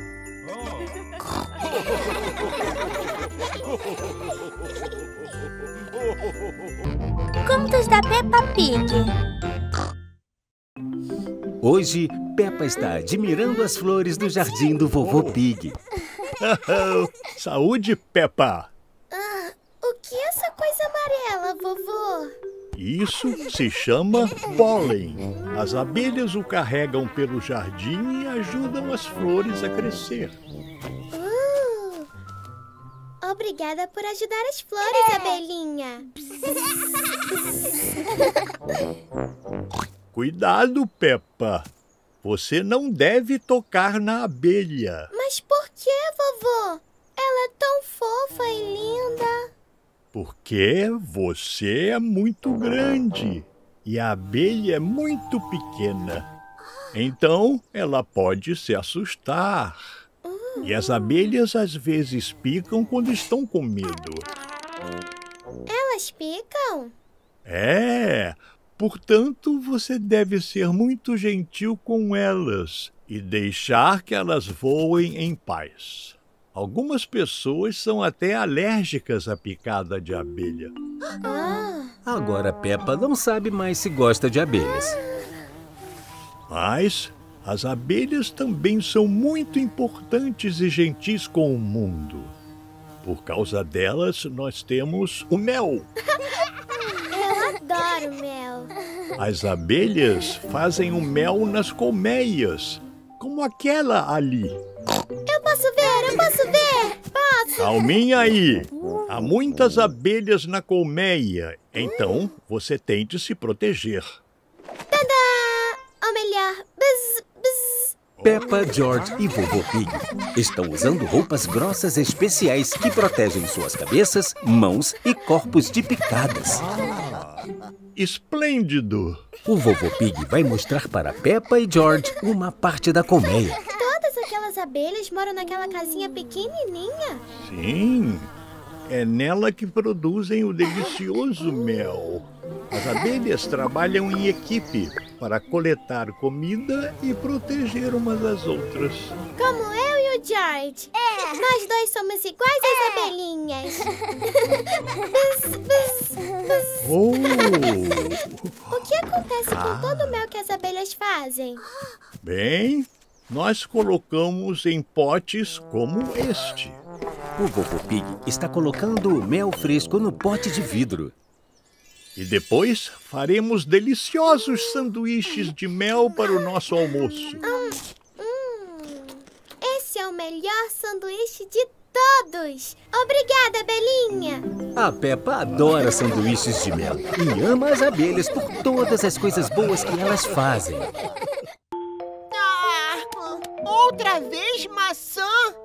Contos da Peppa Pig. Hoje, Peppa está admirando as flores do jardim do Vovô Pig. Saúde, Peppa! O que é essa coisa amarela, vovô? Isso se chama pólen. As abelhas o carregam pelo jardim e ajudam as flores a crescer. Obrigada por ajudar as flores, abelhinha. Cuidado, Peppa. Você não deve tocar na abelha. Mas por que, vovô? Ela é tão fofa e linda. Porque você é muito grande e a abelha é muito pequena. Então, ela pode se assustar. E as abelhas às vezes picam quando estão com medo. Elas picam? É, portanto, você deve ser muito gentil com elas e deixar que elas voem em paz. Algumas pessoas são até alérgicas à picada de abelha. Agora Peppa não sabe mais se gosta de abelhas. Mas as abelhas também são muito importantes e gentis com o mundo. Por causa delas, nós temos o mel. Eu adoro mel. As abelhas fazem o mel nas colmeias, como aquela ali. Eu posso ver! Posso! Calminha aí! Há muitas abelhas na colmeia, então você tem de se proteger. Tadá! Ou melhor, bzz, bzz. Peppa, George e Vovô Pig estão usando roupas grossas especiais que protegem suas cabeças, mãos e corpos de picadas. Esplêndido! O Vovô Pig vai mostrar para Peppa e George uma parte da colmeia. Todas aquelas abelhas moram naquela casinha pequenininha? Sim, é nela que produzem o delicioso mel. As abelhas trabalham em equipe para coletar comida e proteger umas às outras. Como eu e o George. Nós dois somos iguais às abelhinhas. Bzz, bzz, bzz. O que acontece com todo o mel que as abelhas fazem? Bem, nós colocamos em potes como este. O Vovô Pig está colocando o mel fresco no pote de vidro. E depois faremos deliciosos sanduíches de mel para o nosso almoço. Esse é o melhor sanduíche de todos. Obrigada, Belinha. A Peppa adora sanduíches de mel e ama as abelhas por todas as coisas boas que elas fazem. Outra vez maçã?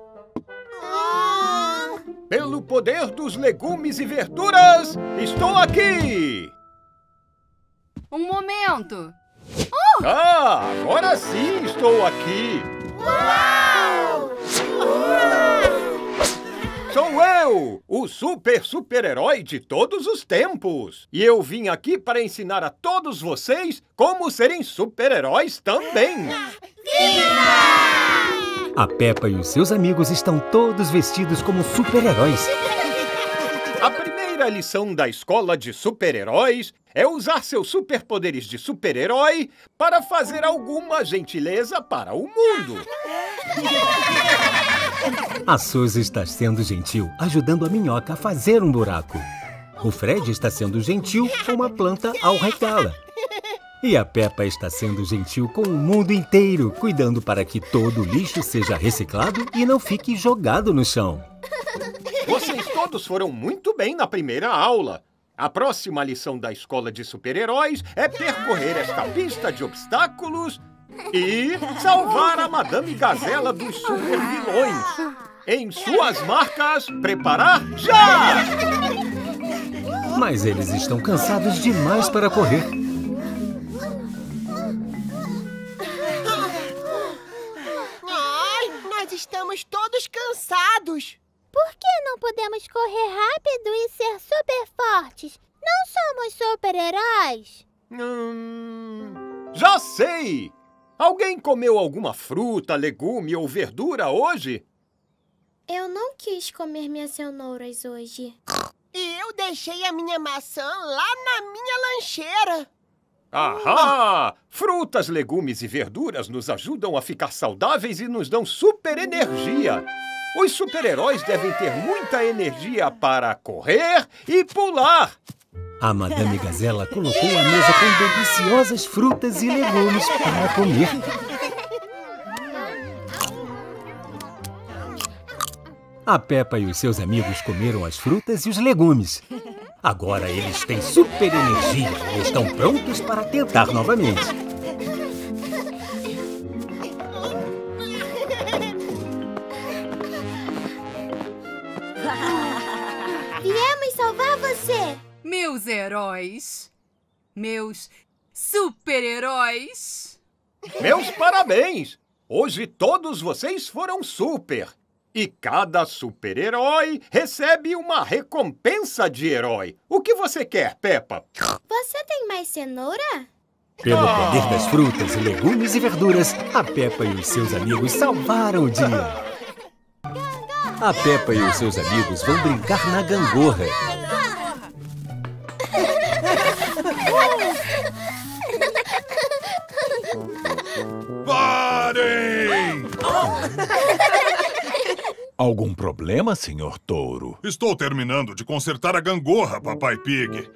Pelo poder dos legumes e verduras, estou aqui! Um momento! Ah, agora sim estou aqui! Uau! Sou eu, o super-herói de todos os tempos! E eu vim aqui para ensinar a todos vocês como serem super-heróis também! A Peppa e os seus amigos estão todos vestidos como super-heróis. A primeira lição da escola de super-heróis é usar seus superpoderes de super-herói para fazer alguma gentileza para o mundo. A Suzy está sendo gentil, ajudando a Minhoca a fazer um buraco. O Fred está sendo gentil com uma planta ao regá-la. E a Peppa está sendo gentil com o mundo inteiro, cuidando para que todo o lixo seja reciclado e não fique jogado no chão. Vocês todos foram muito bem na primeira aula. A próxima lição da escola de super-heróis é percorrer esta pista de obstáculos e salvar a Madame Gazela dos super-vilões. Em suas marcas, preparar já! Mas eles estão cansados demais para correr. Nós estamos todos cansados. Por que não podemos correr rápido e ser super fortes? Não somos super-heróis. Já sei! Alguém comeu alguma fruta, legume ou verdura hoje? Eu não quis comer minhas cenouras hoje. E eu deixei a minha maçã lá na minha lancheira. Ahá! Frutas, legumes e verduras nos ajudam a ficar saudáveis e nos dão super energia. Os super-heróis devem ter muita energia para correr e pular. A Madame Gazela colocou a mesa com deliciosas frutas e legumes para comer. A Peppa e os seus amigos comeram as frutas e os legumes. Agora eles têm super energia e estão prontos para tentar novamente. Viemos salvar você! Meus heróis! Meus super-heróis! Meus parabéns! Hoje todos vocês foram super! E cada super-herói recebe uma recompensa de herói. O que você quer, Peppa? Você tem mais cenoura? Pelo poder das frutas, legumes e verduras, a Peppa e os seus amigos salvaram o dia. A Peppa e os seus amigos vão brincar na gangorra. Parem! Algum problema, Sr. Touro? Estou terminando de consertar a gangorra, Papai Pig.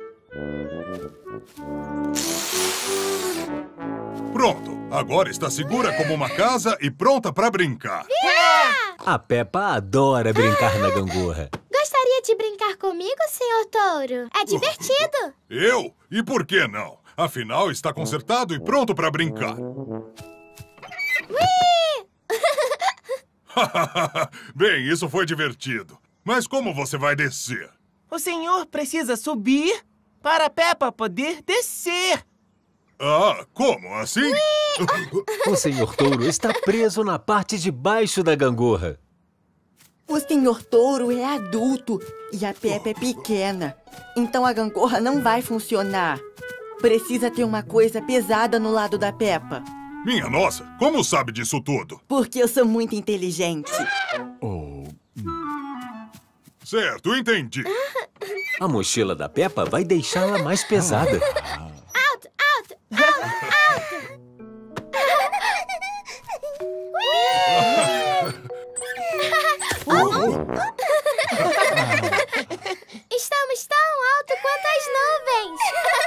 Pronto, agora está segura como uma casa e pronta para brincar. A Peppa adora brincar na gangorra. Gostaria de brincar comigo, Sr. Touro? É divertido. Eu? E por que não? Afinal, está consertado e pronto para brincar. Bem, isso foi divertido. Mas como você vai descer? O senhor precisa subir para a Peppa poder descer. Ah, como assim? O Sr. Touro está preso na parte de baixo da gangorra. O Sr. Touro é adulto e a Peppa é pequena. Então a gangorra não vai funcionar. Precisa ter uma coisa pesada no lado da Peppa. Minha nossa, como sabe disso tudo? Porque eu sou muito inteligente. Certo, entendi. A mochila da Peppa vai deixá-la mais pesada. Alto, alto, alto, alto. Estamos tão alto quanto as nuvens.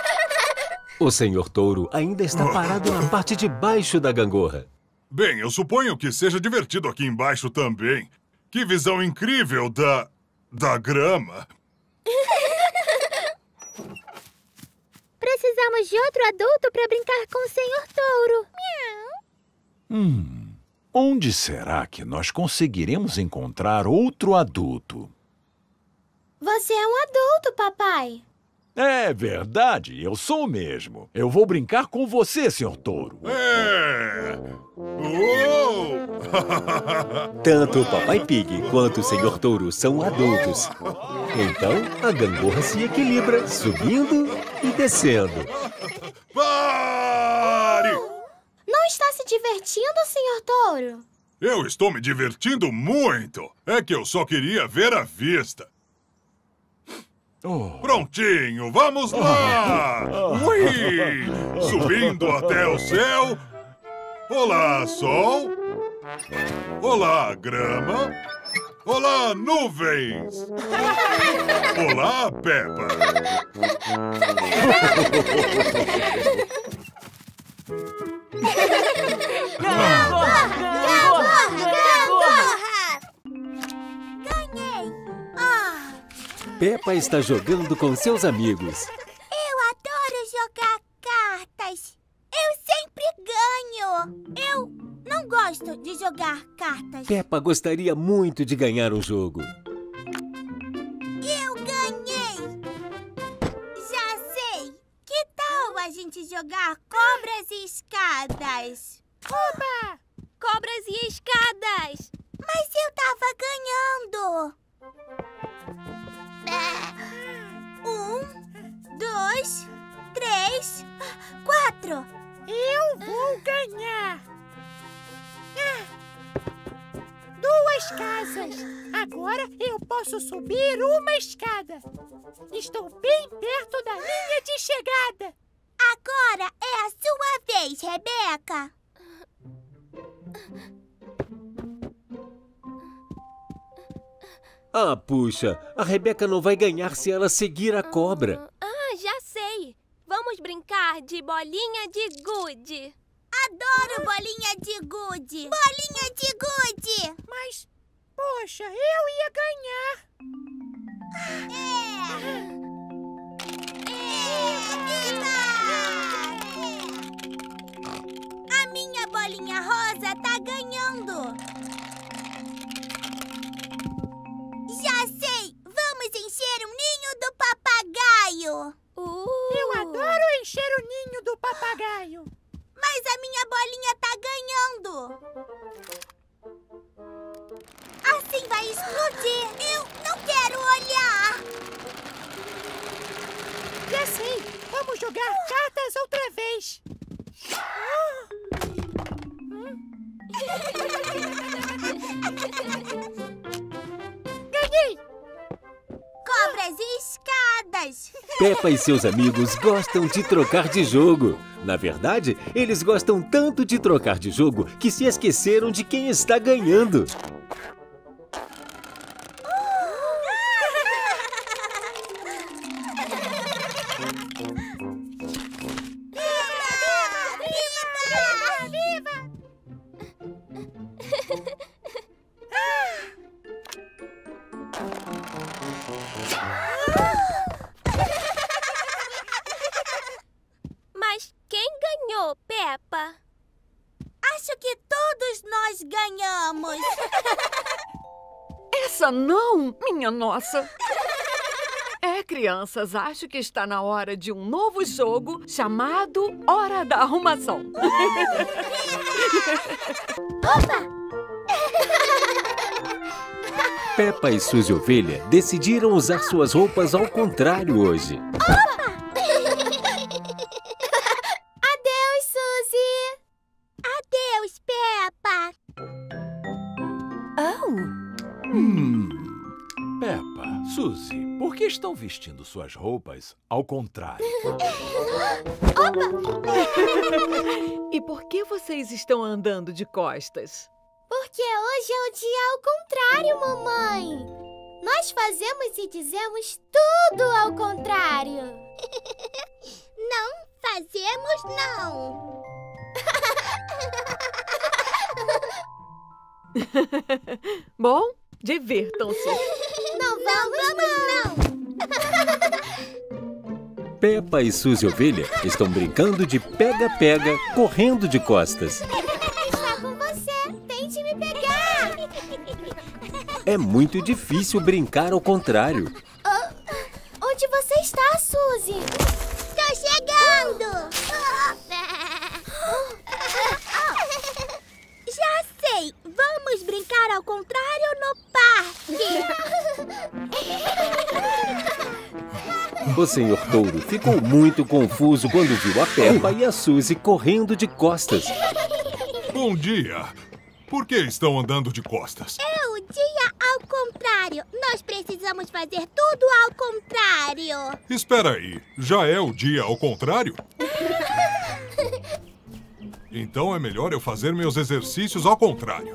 O Senhor Touro ainda está parado na parte de baixo da gangorra. Bem, eu suponho que seja divertido aqui embaixo também. Que visão incrível da grama. Precisamos de outro adulto para brincar com o Senhor Touro. Miau. Onde será que nós conseguiremos encontrar outro adulto? Você é um adulto, papai. É verdade, eu sou mesmo. Eu vou brincar com você, Sr. Touro. Tanto o Papai Pig quanto o Senhor Touro são adultos. Então, a gangorra se equilibra, subindo e descendo. Pare! Não está se divertindo, Senhor Touro? Eu estou me divertindo muito. É que eu só queria ver a vista. Prontinho, vamos lá! Ui! Subindo até o céu. Olá, sol. Olá, grama. Olá, nuvens. Olá, Peppa. Ganhei! Peppa está jogando com seus amigos. Eu adoro jogar cartas. Eu sempre ganho. Eu não gosto de jogar cartas. Peppa gostaria muito de ganhar um jogo. Eu ganhei! Já sei! Que tal a gente jogar cobras e escadas? Oba! Cobras e escadas! Mas eu tava ganhando! 1, 2, 3, 4. Eu vou ganhar. 2 casas. Agora eu posso subir uma escada. Estou bem perto da linha de chegada. Agora é a sua vez, Rebeca. Ah, puxa, a Rebeca não vai ganhar se ela seguir a cobra. Já sei. Vamos brincar de bolinha de gude. Adoro bolinha de gude. Bolinha de gude. Mas, poxa, eu ia ganhar. A minha bolinha rosa tá ganhando. Já sei! Vamos encher o ninho do papagaio! Eu adoro encher o ninho do papagaio! Mas a minha bolinha tá ganhando! Assim vai explodir! Eu não quero olhar! Já sei! Vamos jogar cartas outra vez! Ganhei! Cobras e escadas! Peppa e seus amigos gostam de trocar de jogo. Na verdade, eles gostam tanto de trocar de jogo que se esqueceram de quem está ganhando. Mas quem ganhou, Peppa? Acho que todos nós ganhamos. Essa não, minha nossa. Crianças, acho que está na hora de um novo jogo chamado Hora da Arrumação. Opa! Peppa e Suzy Ovelha decidiram usar suas roupas ao contrário hoje. Opa! Adeus, Suzy! Adeus, Peppa! Peppa, Suzy, por que estão vestindo suas roupas ao contrário? E por que vocês estão andando de costas? Porque hoje é o dia ao contrário, mamãe. Nós fazemos e dizemos tudo ao contrário. Não fazemos não. Bom, divirtam-se. Não vamos. Peppa e Suzy Ovelha estão brincando de pega-pega, correndo de costas. Está com você. Tente me pegar. É muito difícil brincar ao contrário. Onde você está, Suzy? Tô chegando. Já sei. Vamos brincar ao contrário no parque. O Sr. Touro ficou muito confuso quando viu a Peppa e a Suzy correndo de costas. Bom dia. Por que estão andando de costas? É o dia ao contrário. Nós precisamos fazer tudo ao contrário. Espera aí. Já é o dia ao contrário? Então é melhor eu fazer meus exercícios ao contrário.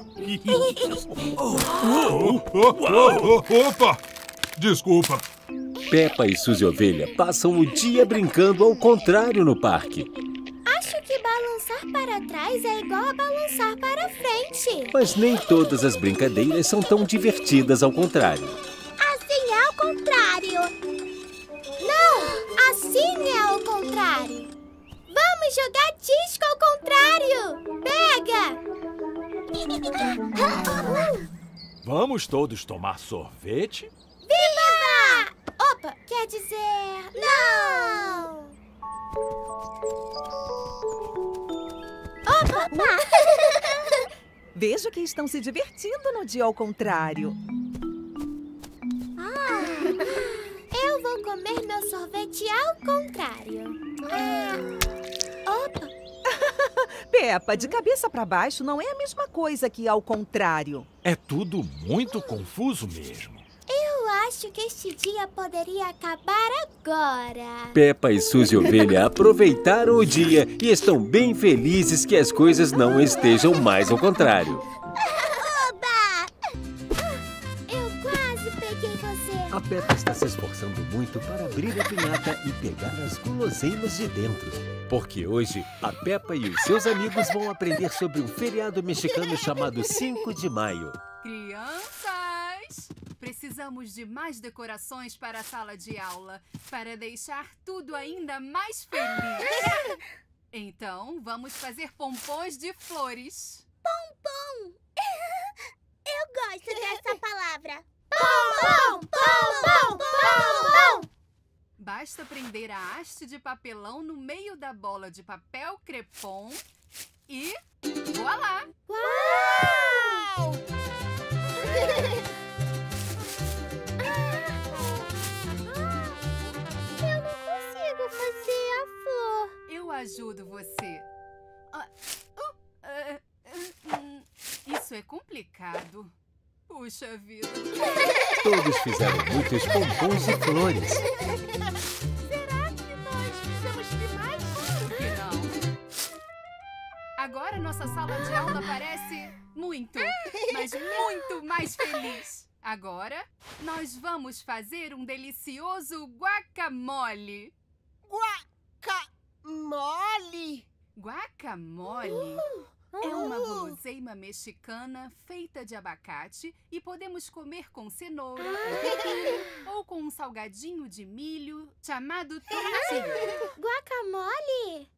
Opa! Desculpa. Peppa e Suzy Ovelha passam o dia brincando ao contrário no parque. Acho que balançar para trás é igual a balançar para frente. Mas nem todas as brincadeiras são tão divertidas ao contrário. Assim é ao contrário. Não, assim é ao contrário. Vamos jogar disco ao contrário. Pega! Vamos todos tomar sorvete? Viva! Opa, quer dizer... Não! Opa! Vejo que estão se divertindo no dia ao contrário. Eu vou comer meu sorvete ao contrário. Opa! Peppa, de cabeça para baixo não é a mesma coisa que ao contrário. É tudo muito confuso mesmo. Eu acho que este dia poderia acabar agora. Peppa e Suzy Ovelha aproveitaram o dia e estão bem felizes que as coisas não estejam mais ao contrário. Oba! Eu quase peguei você. A Peppa está se esforçando muito para abrir a pinhata e pegar as guloseimas de dentro. Porque hoje, a Peppa e os seus amigos vão aprender sobre um feriado mexicano chamado 5 de Maio. Crianças, precisamos de mais decorações para a sala de aula, para deixar tudo ainda mais feliz. Então, vamos fazer pompons de flores. Pompom! Eu gosto dessa palavra. Pompom! Pompom! Pompom! Basta prender a haste de papelão no meio da bola de papel crepom e... voilá! Uau! Eu não consigo fazer a flor. Eu ajudo você. Isso é complicado. Puxa vida. Todos fizeram muitos pompons de flores. Será que nós fizemos demais? Claro que não. Agora nossa sala de aula parece muito, mas muito mais feliz. Agora, nós vamos fazer um delicioso guacamole. Guacamole? Guacamole é uma guloseima mexicana feita de abacate e podemos comer com cenoura, pepino ou com um salgadinho de milho chamado tortilha. Guacamole?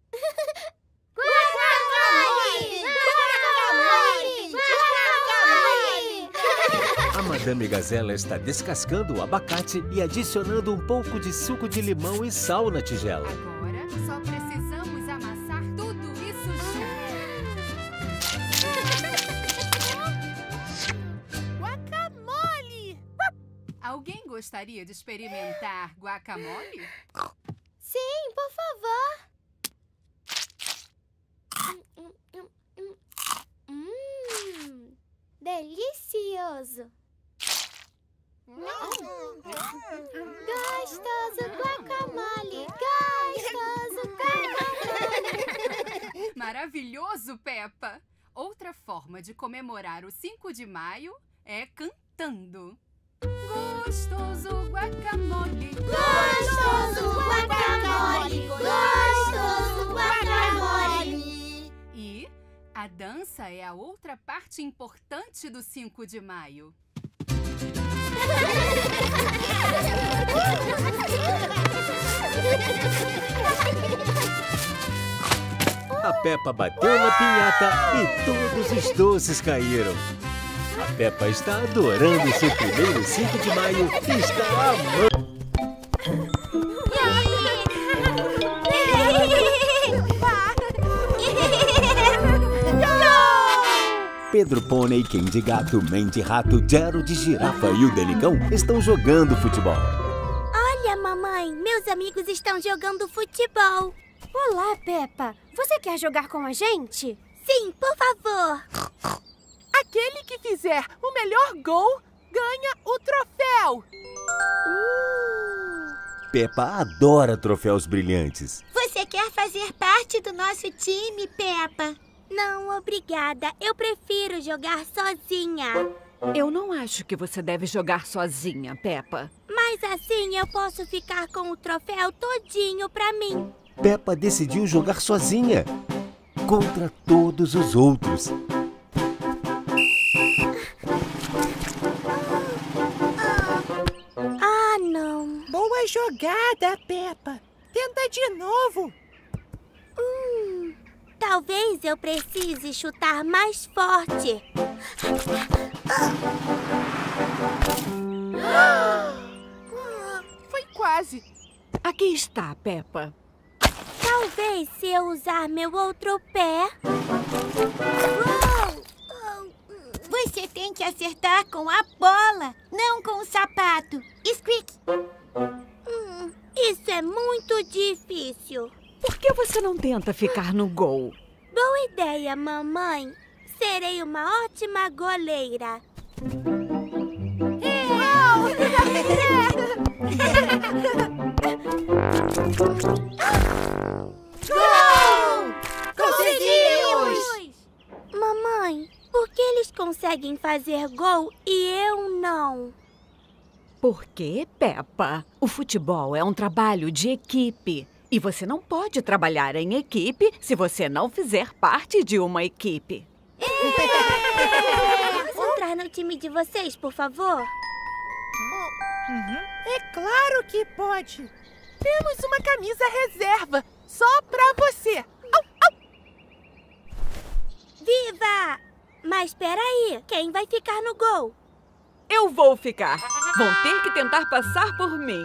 Guacamole! Guacamole! Guacamole! A Madame Gazela está descascando o abacate e adicionando um pouco de suco de limão e sal na tigela. Agora, só precisamos amassar tudo isso junto. Guacamole! Alguém gostaria de experimentar guacamole? Sim, por favor. Delicioso. Gostoso guacamole. Gostoso guacamole. Maravilhoso, Peppa! Outra forma de comemorar o 5 de maio é cantando. Gostoso guacamole. Gostoso guacamole. Gostoso guacamole. E a dança é a outra parte importante do 5 de maio. A Peppa bateu na pinhata e todos os doces caíram. A Peppa está adorando seu primeiro 5 de maio e está amando. Pedro Pônei, Candy Gato, Mandy Rato, Gerald Girafa e o Delicão estão jogando futebol. Olha, mamãe, meus amigos estão jogando futebol. Olá, Peppa. Você quer jogar com a gente? Sim, por favor. Aquele que fizer o melhor gol ganha o troféu. Peppa adora troféus brilhantes. Você quer fazer parte do nosso time, Peppa? Não, obrigada. Eu prefiro jogar sozinha. Eu não acho que você deve jogar sozinha, Peppa. Mas assim eu posso ficar com o troféu todinho pra mim. Peppa decidiu jogar sozinha, contra todos os outros. Ah, não. Boa jogada, Peppa. Tenta de novo. Talvez eu precise chutar mais forte. Foi quase. Aqui está, Peppa. Talvez se eu usar meu outro pé... Você tem que acertar com a bola, não com o sapato. Squeak! Isso é muito difícil. Por que você não tenta ficar no gol? Boa ideia, mamãe. Serei uma ótima goleira. Gol! Conseguimos! Mamãe, por que eles conseguem fazer gol e eu não? Por quê, Peppa? O futebol é um trabalho de equipe. E você não pode trabalhar em equipe se você não fizer parte de uma equipe. Posso entrar no time de vocês, por favor? É claro que pode. Temos uma camisa reserva, só pra você. Au, au. Viva! Mas peraí, quem vai ficar no gol? Eu vou ficar. Vão ter que tentar passar por mim.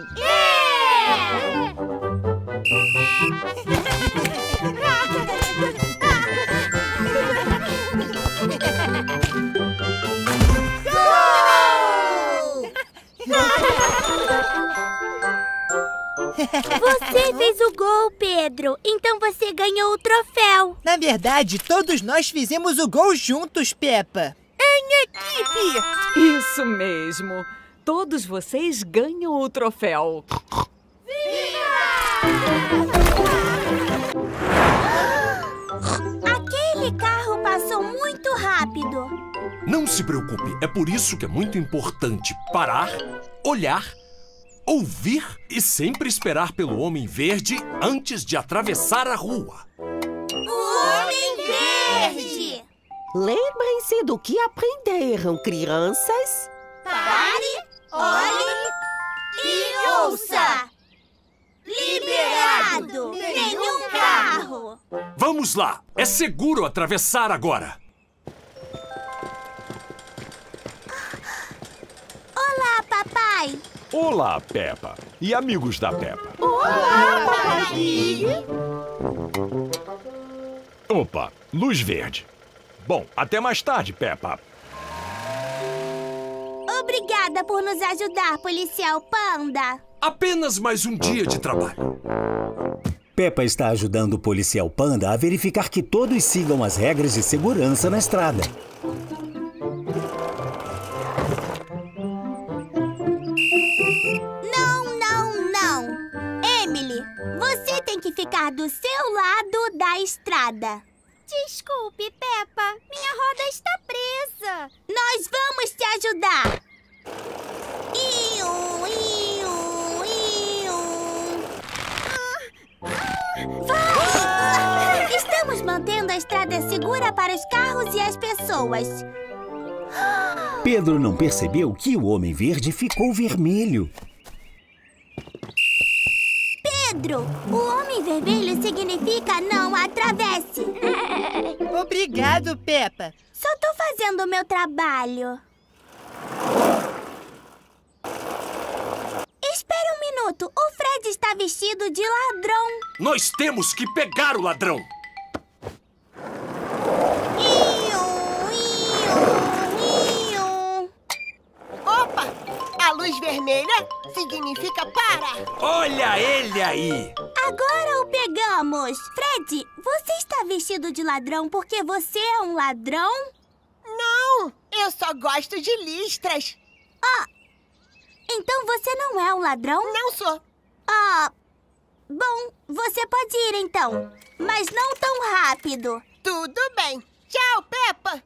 Você fez o gol, Pedro. Então você ganhou o troféu. Na verdade, todos nós fizemos o gol juntos, Peppa. Em equipe! Isso mesmo. Todos vocês ganham o troféu. Aquele carro passou muito rápido. Não se preocupe, é por isso que é muito importante parar, olhar, ouvir e sempre esperar pelo Homem Verde antes de atravessar a rua. O Homem Verde! Lembrem-se do que aprenderam, crianças. Pare, olhe e ouça! Liberado! Nenhum carro! Vamos lá! É seguro atravessar agora! Olá, papai! Olá, Peppa. E amigos da Peppa. Olá, papai! Opa, luz verde. Bom, até mais tarde, Peppa. Obrigada por nos ajudar, policial Panda. Apenas mais um dia de trabalho. Peppa está ajudando o policial Panda a verificar que todos sigam as regras de segurança na estrada. Não. Emily, você tem que ficar do seu lado da estrada. Desculpe, Peppa. Minha roda está presa. Nós vamos te ajudar. E 1, estrada segura para os carros e as pessoas. Pedro não percebeu que o Homem Verde ficou vermelho. Pedro, o Homem Vermelho significa não atravesse. Obrigado, Peppa. Só tô fazendo o meu trabalho. Espera um minuto. O Fred está vestido de ladrão. Nós temos que pegar o ladrão. Opa! A luz vermelha significa para. Olha ele aí. Agora o pegamos. Fred, você está vestido de ladrão porque você é um ladrão? Não, eu só gosto de listras. Ah, então você não é um ladrão? Não sou. Ah, bom, você pode ir então, mas não tão rápido. Tudo bem. Tchau, Peppa.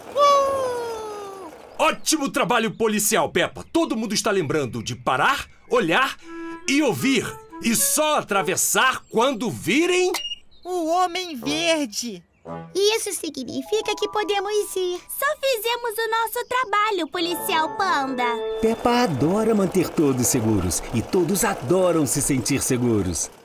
Ótimo trabalho policial, Peppa. Todo mundo está lembrando de parar, olhar e ouvir. E só atravessar quando virem... o Homem Verde. Isso significa que podemos ir. Só fizemos o nosso trabalho, policial Panda. Peppa adora manter todos seguros e todos adoram se sentir seguros.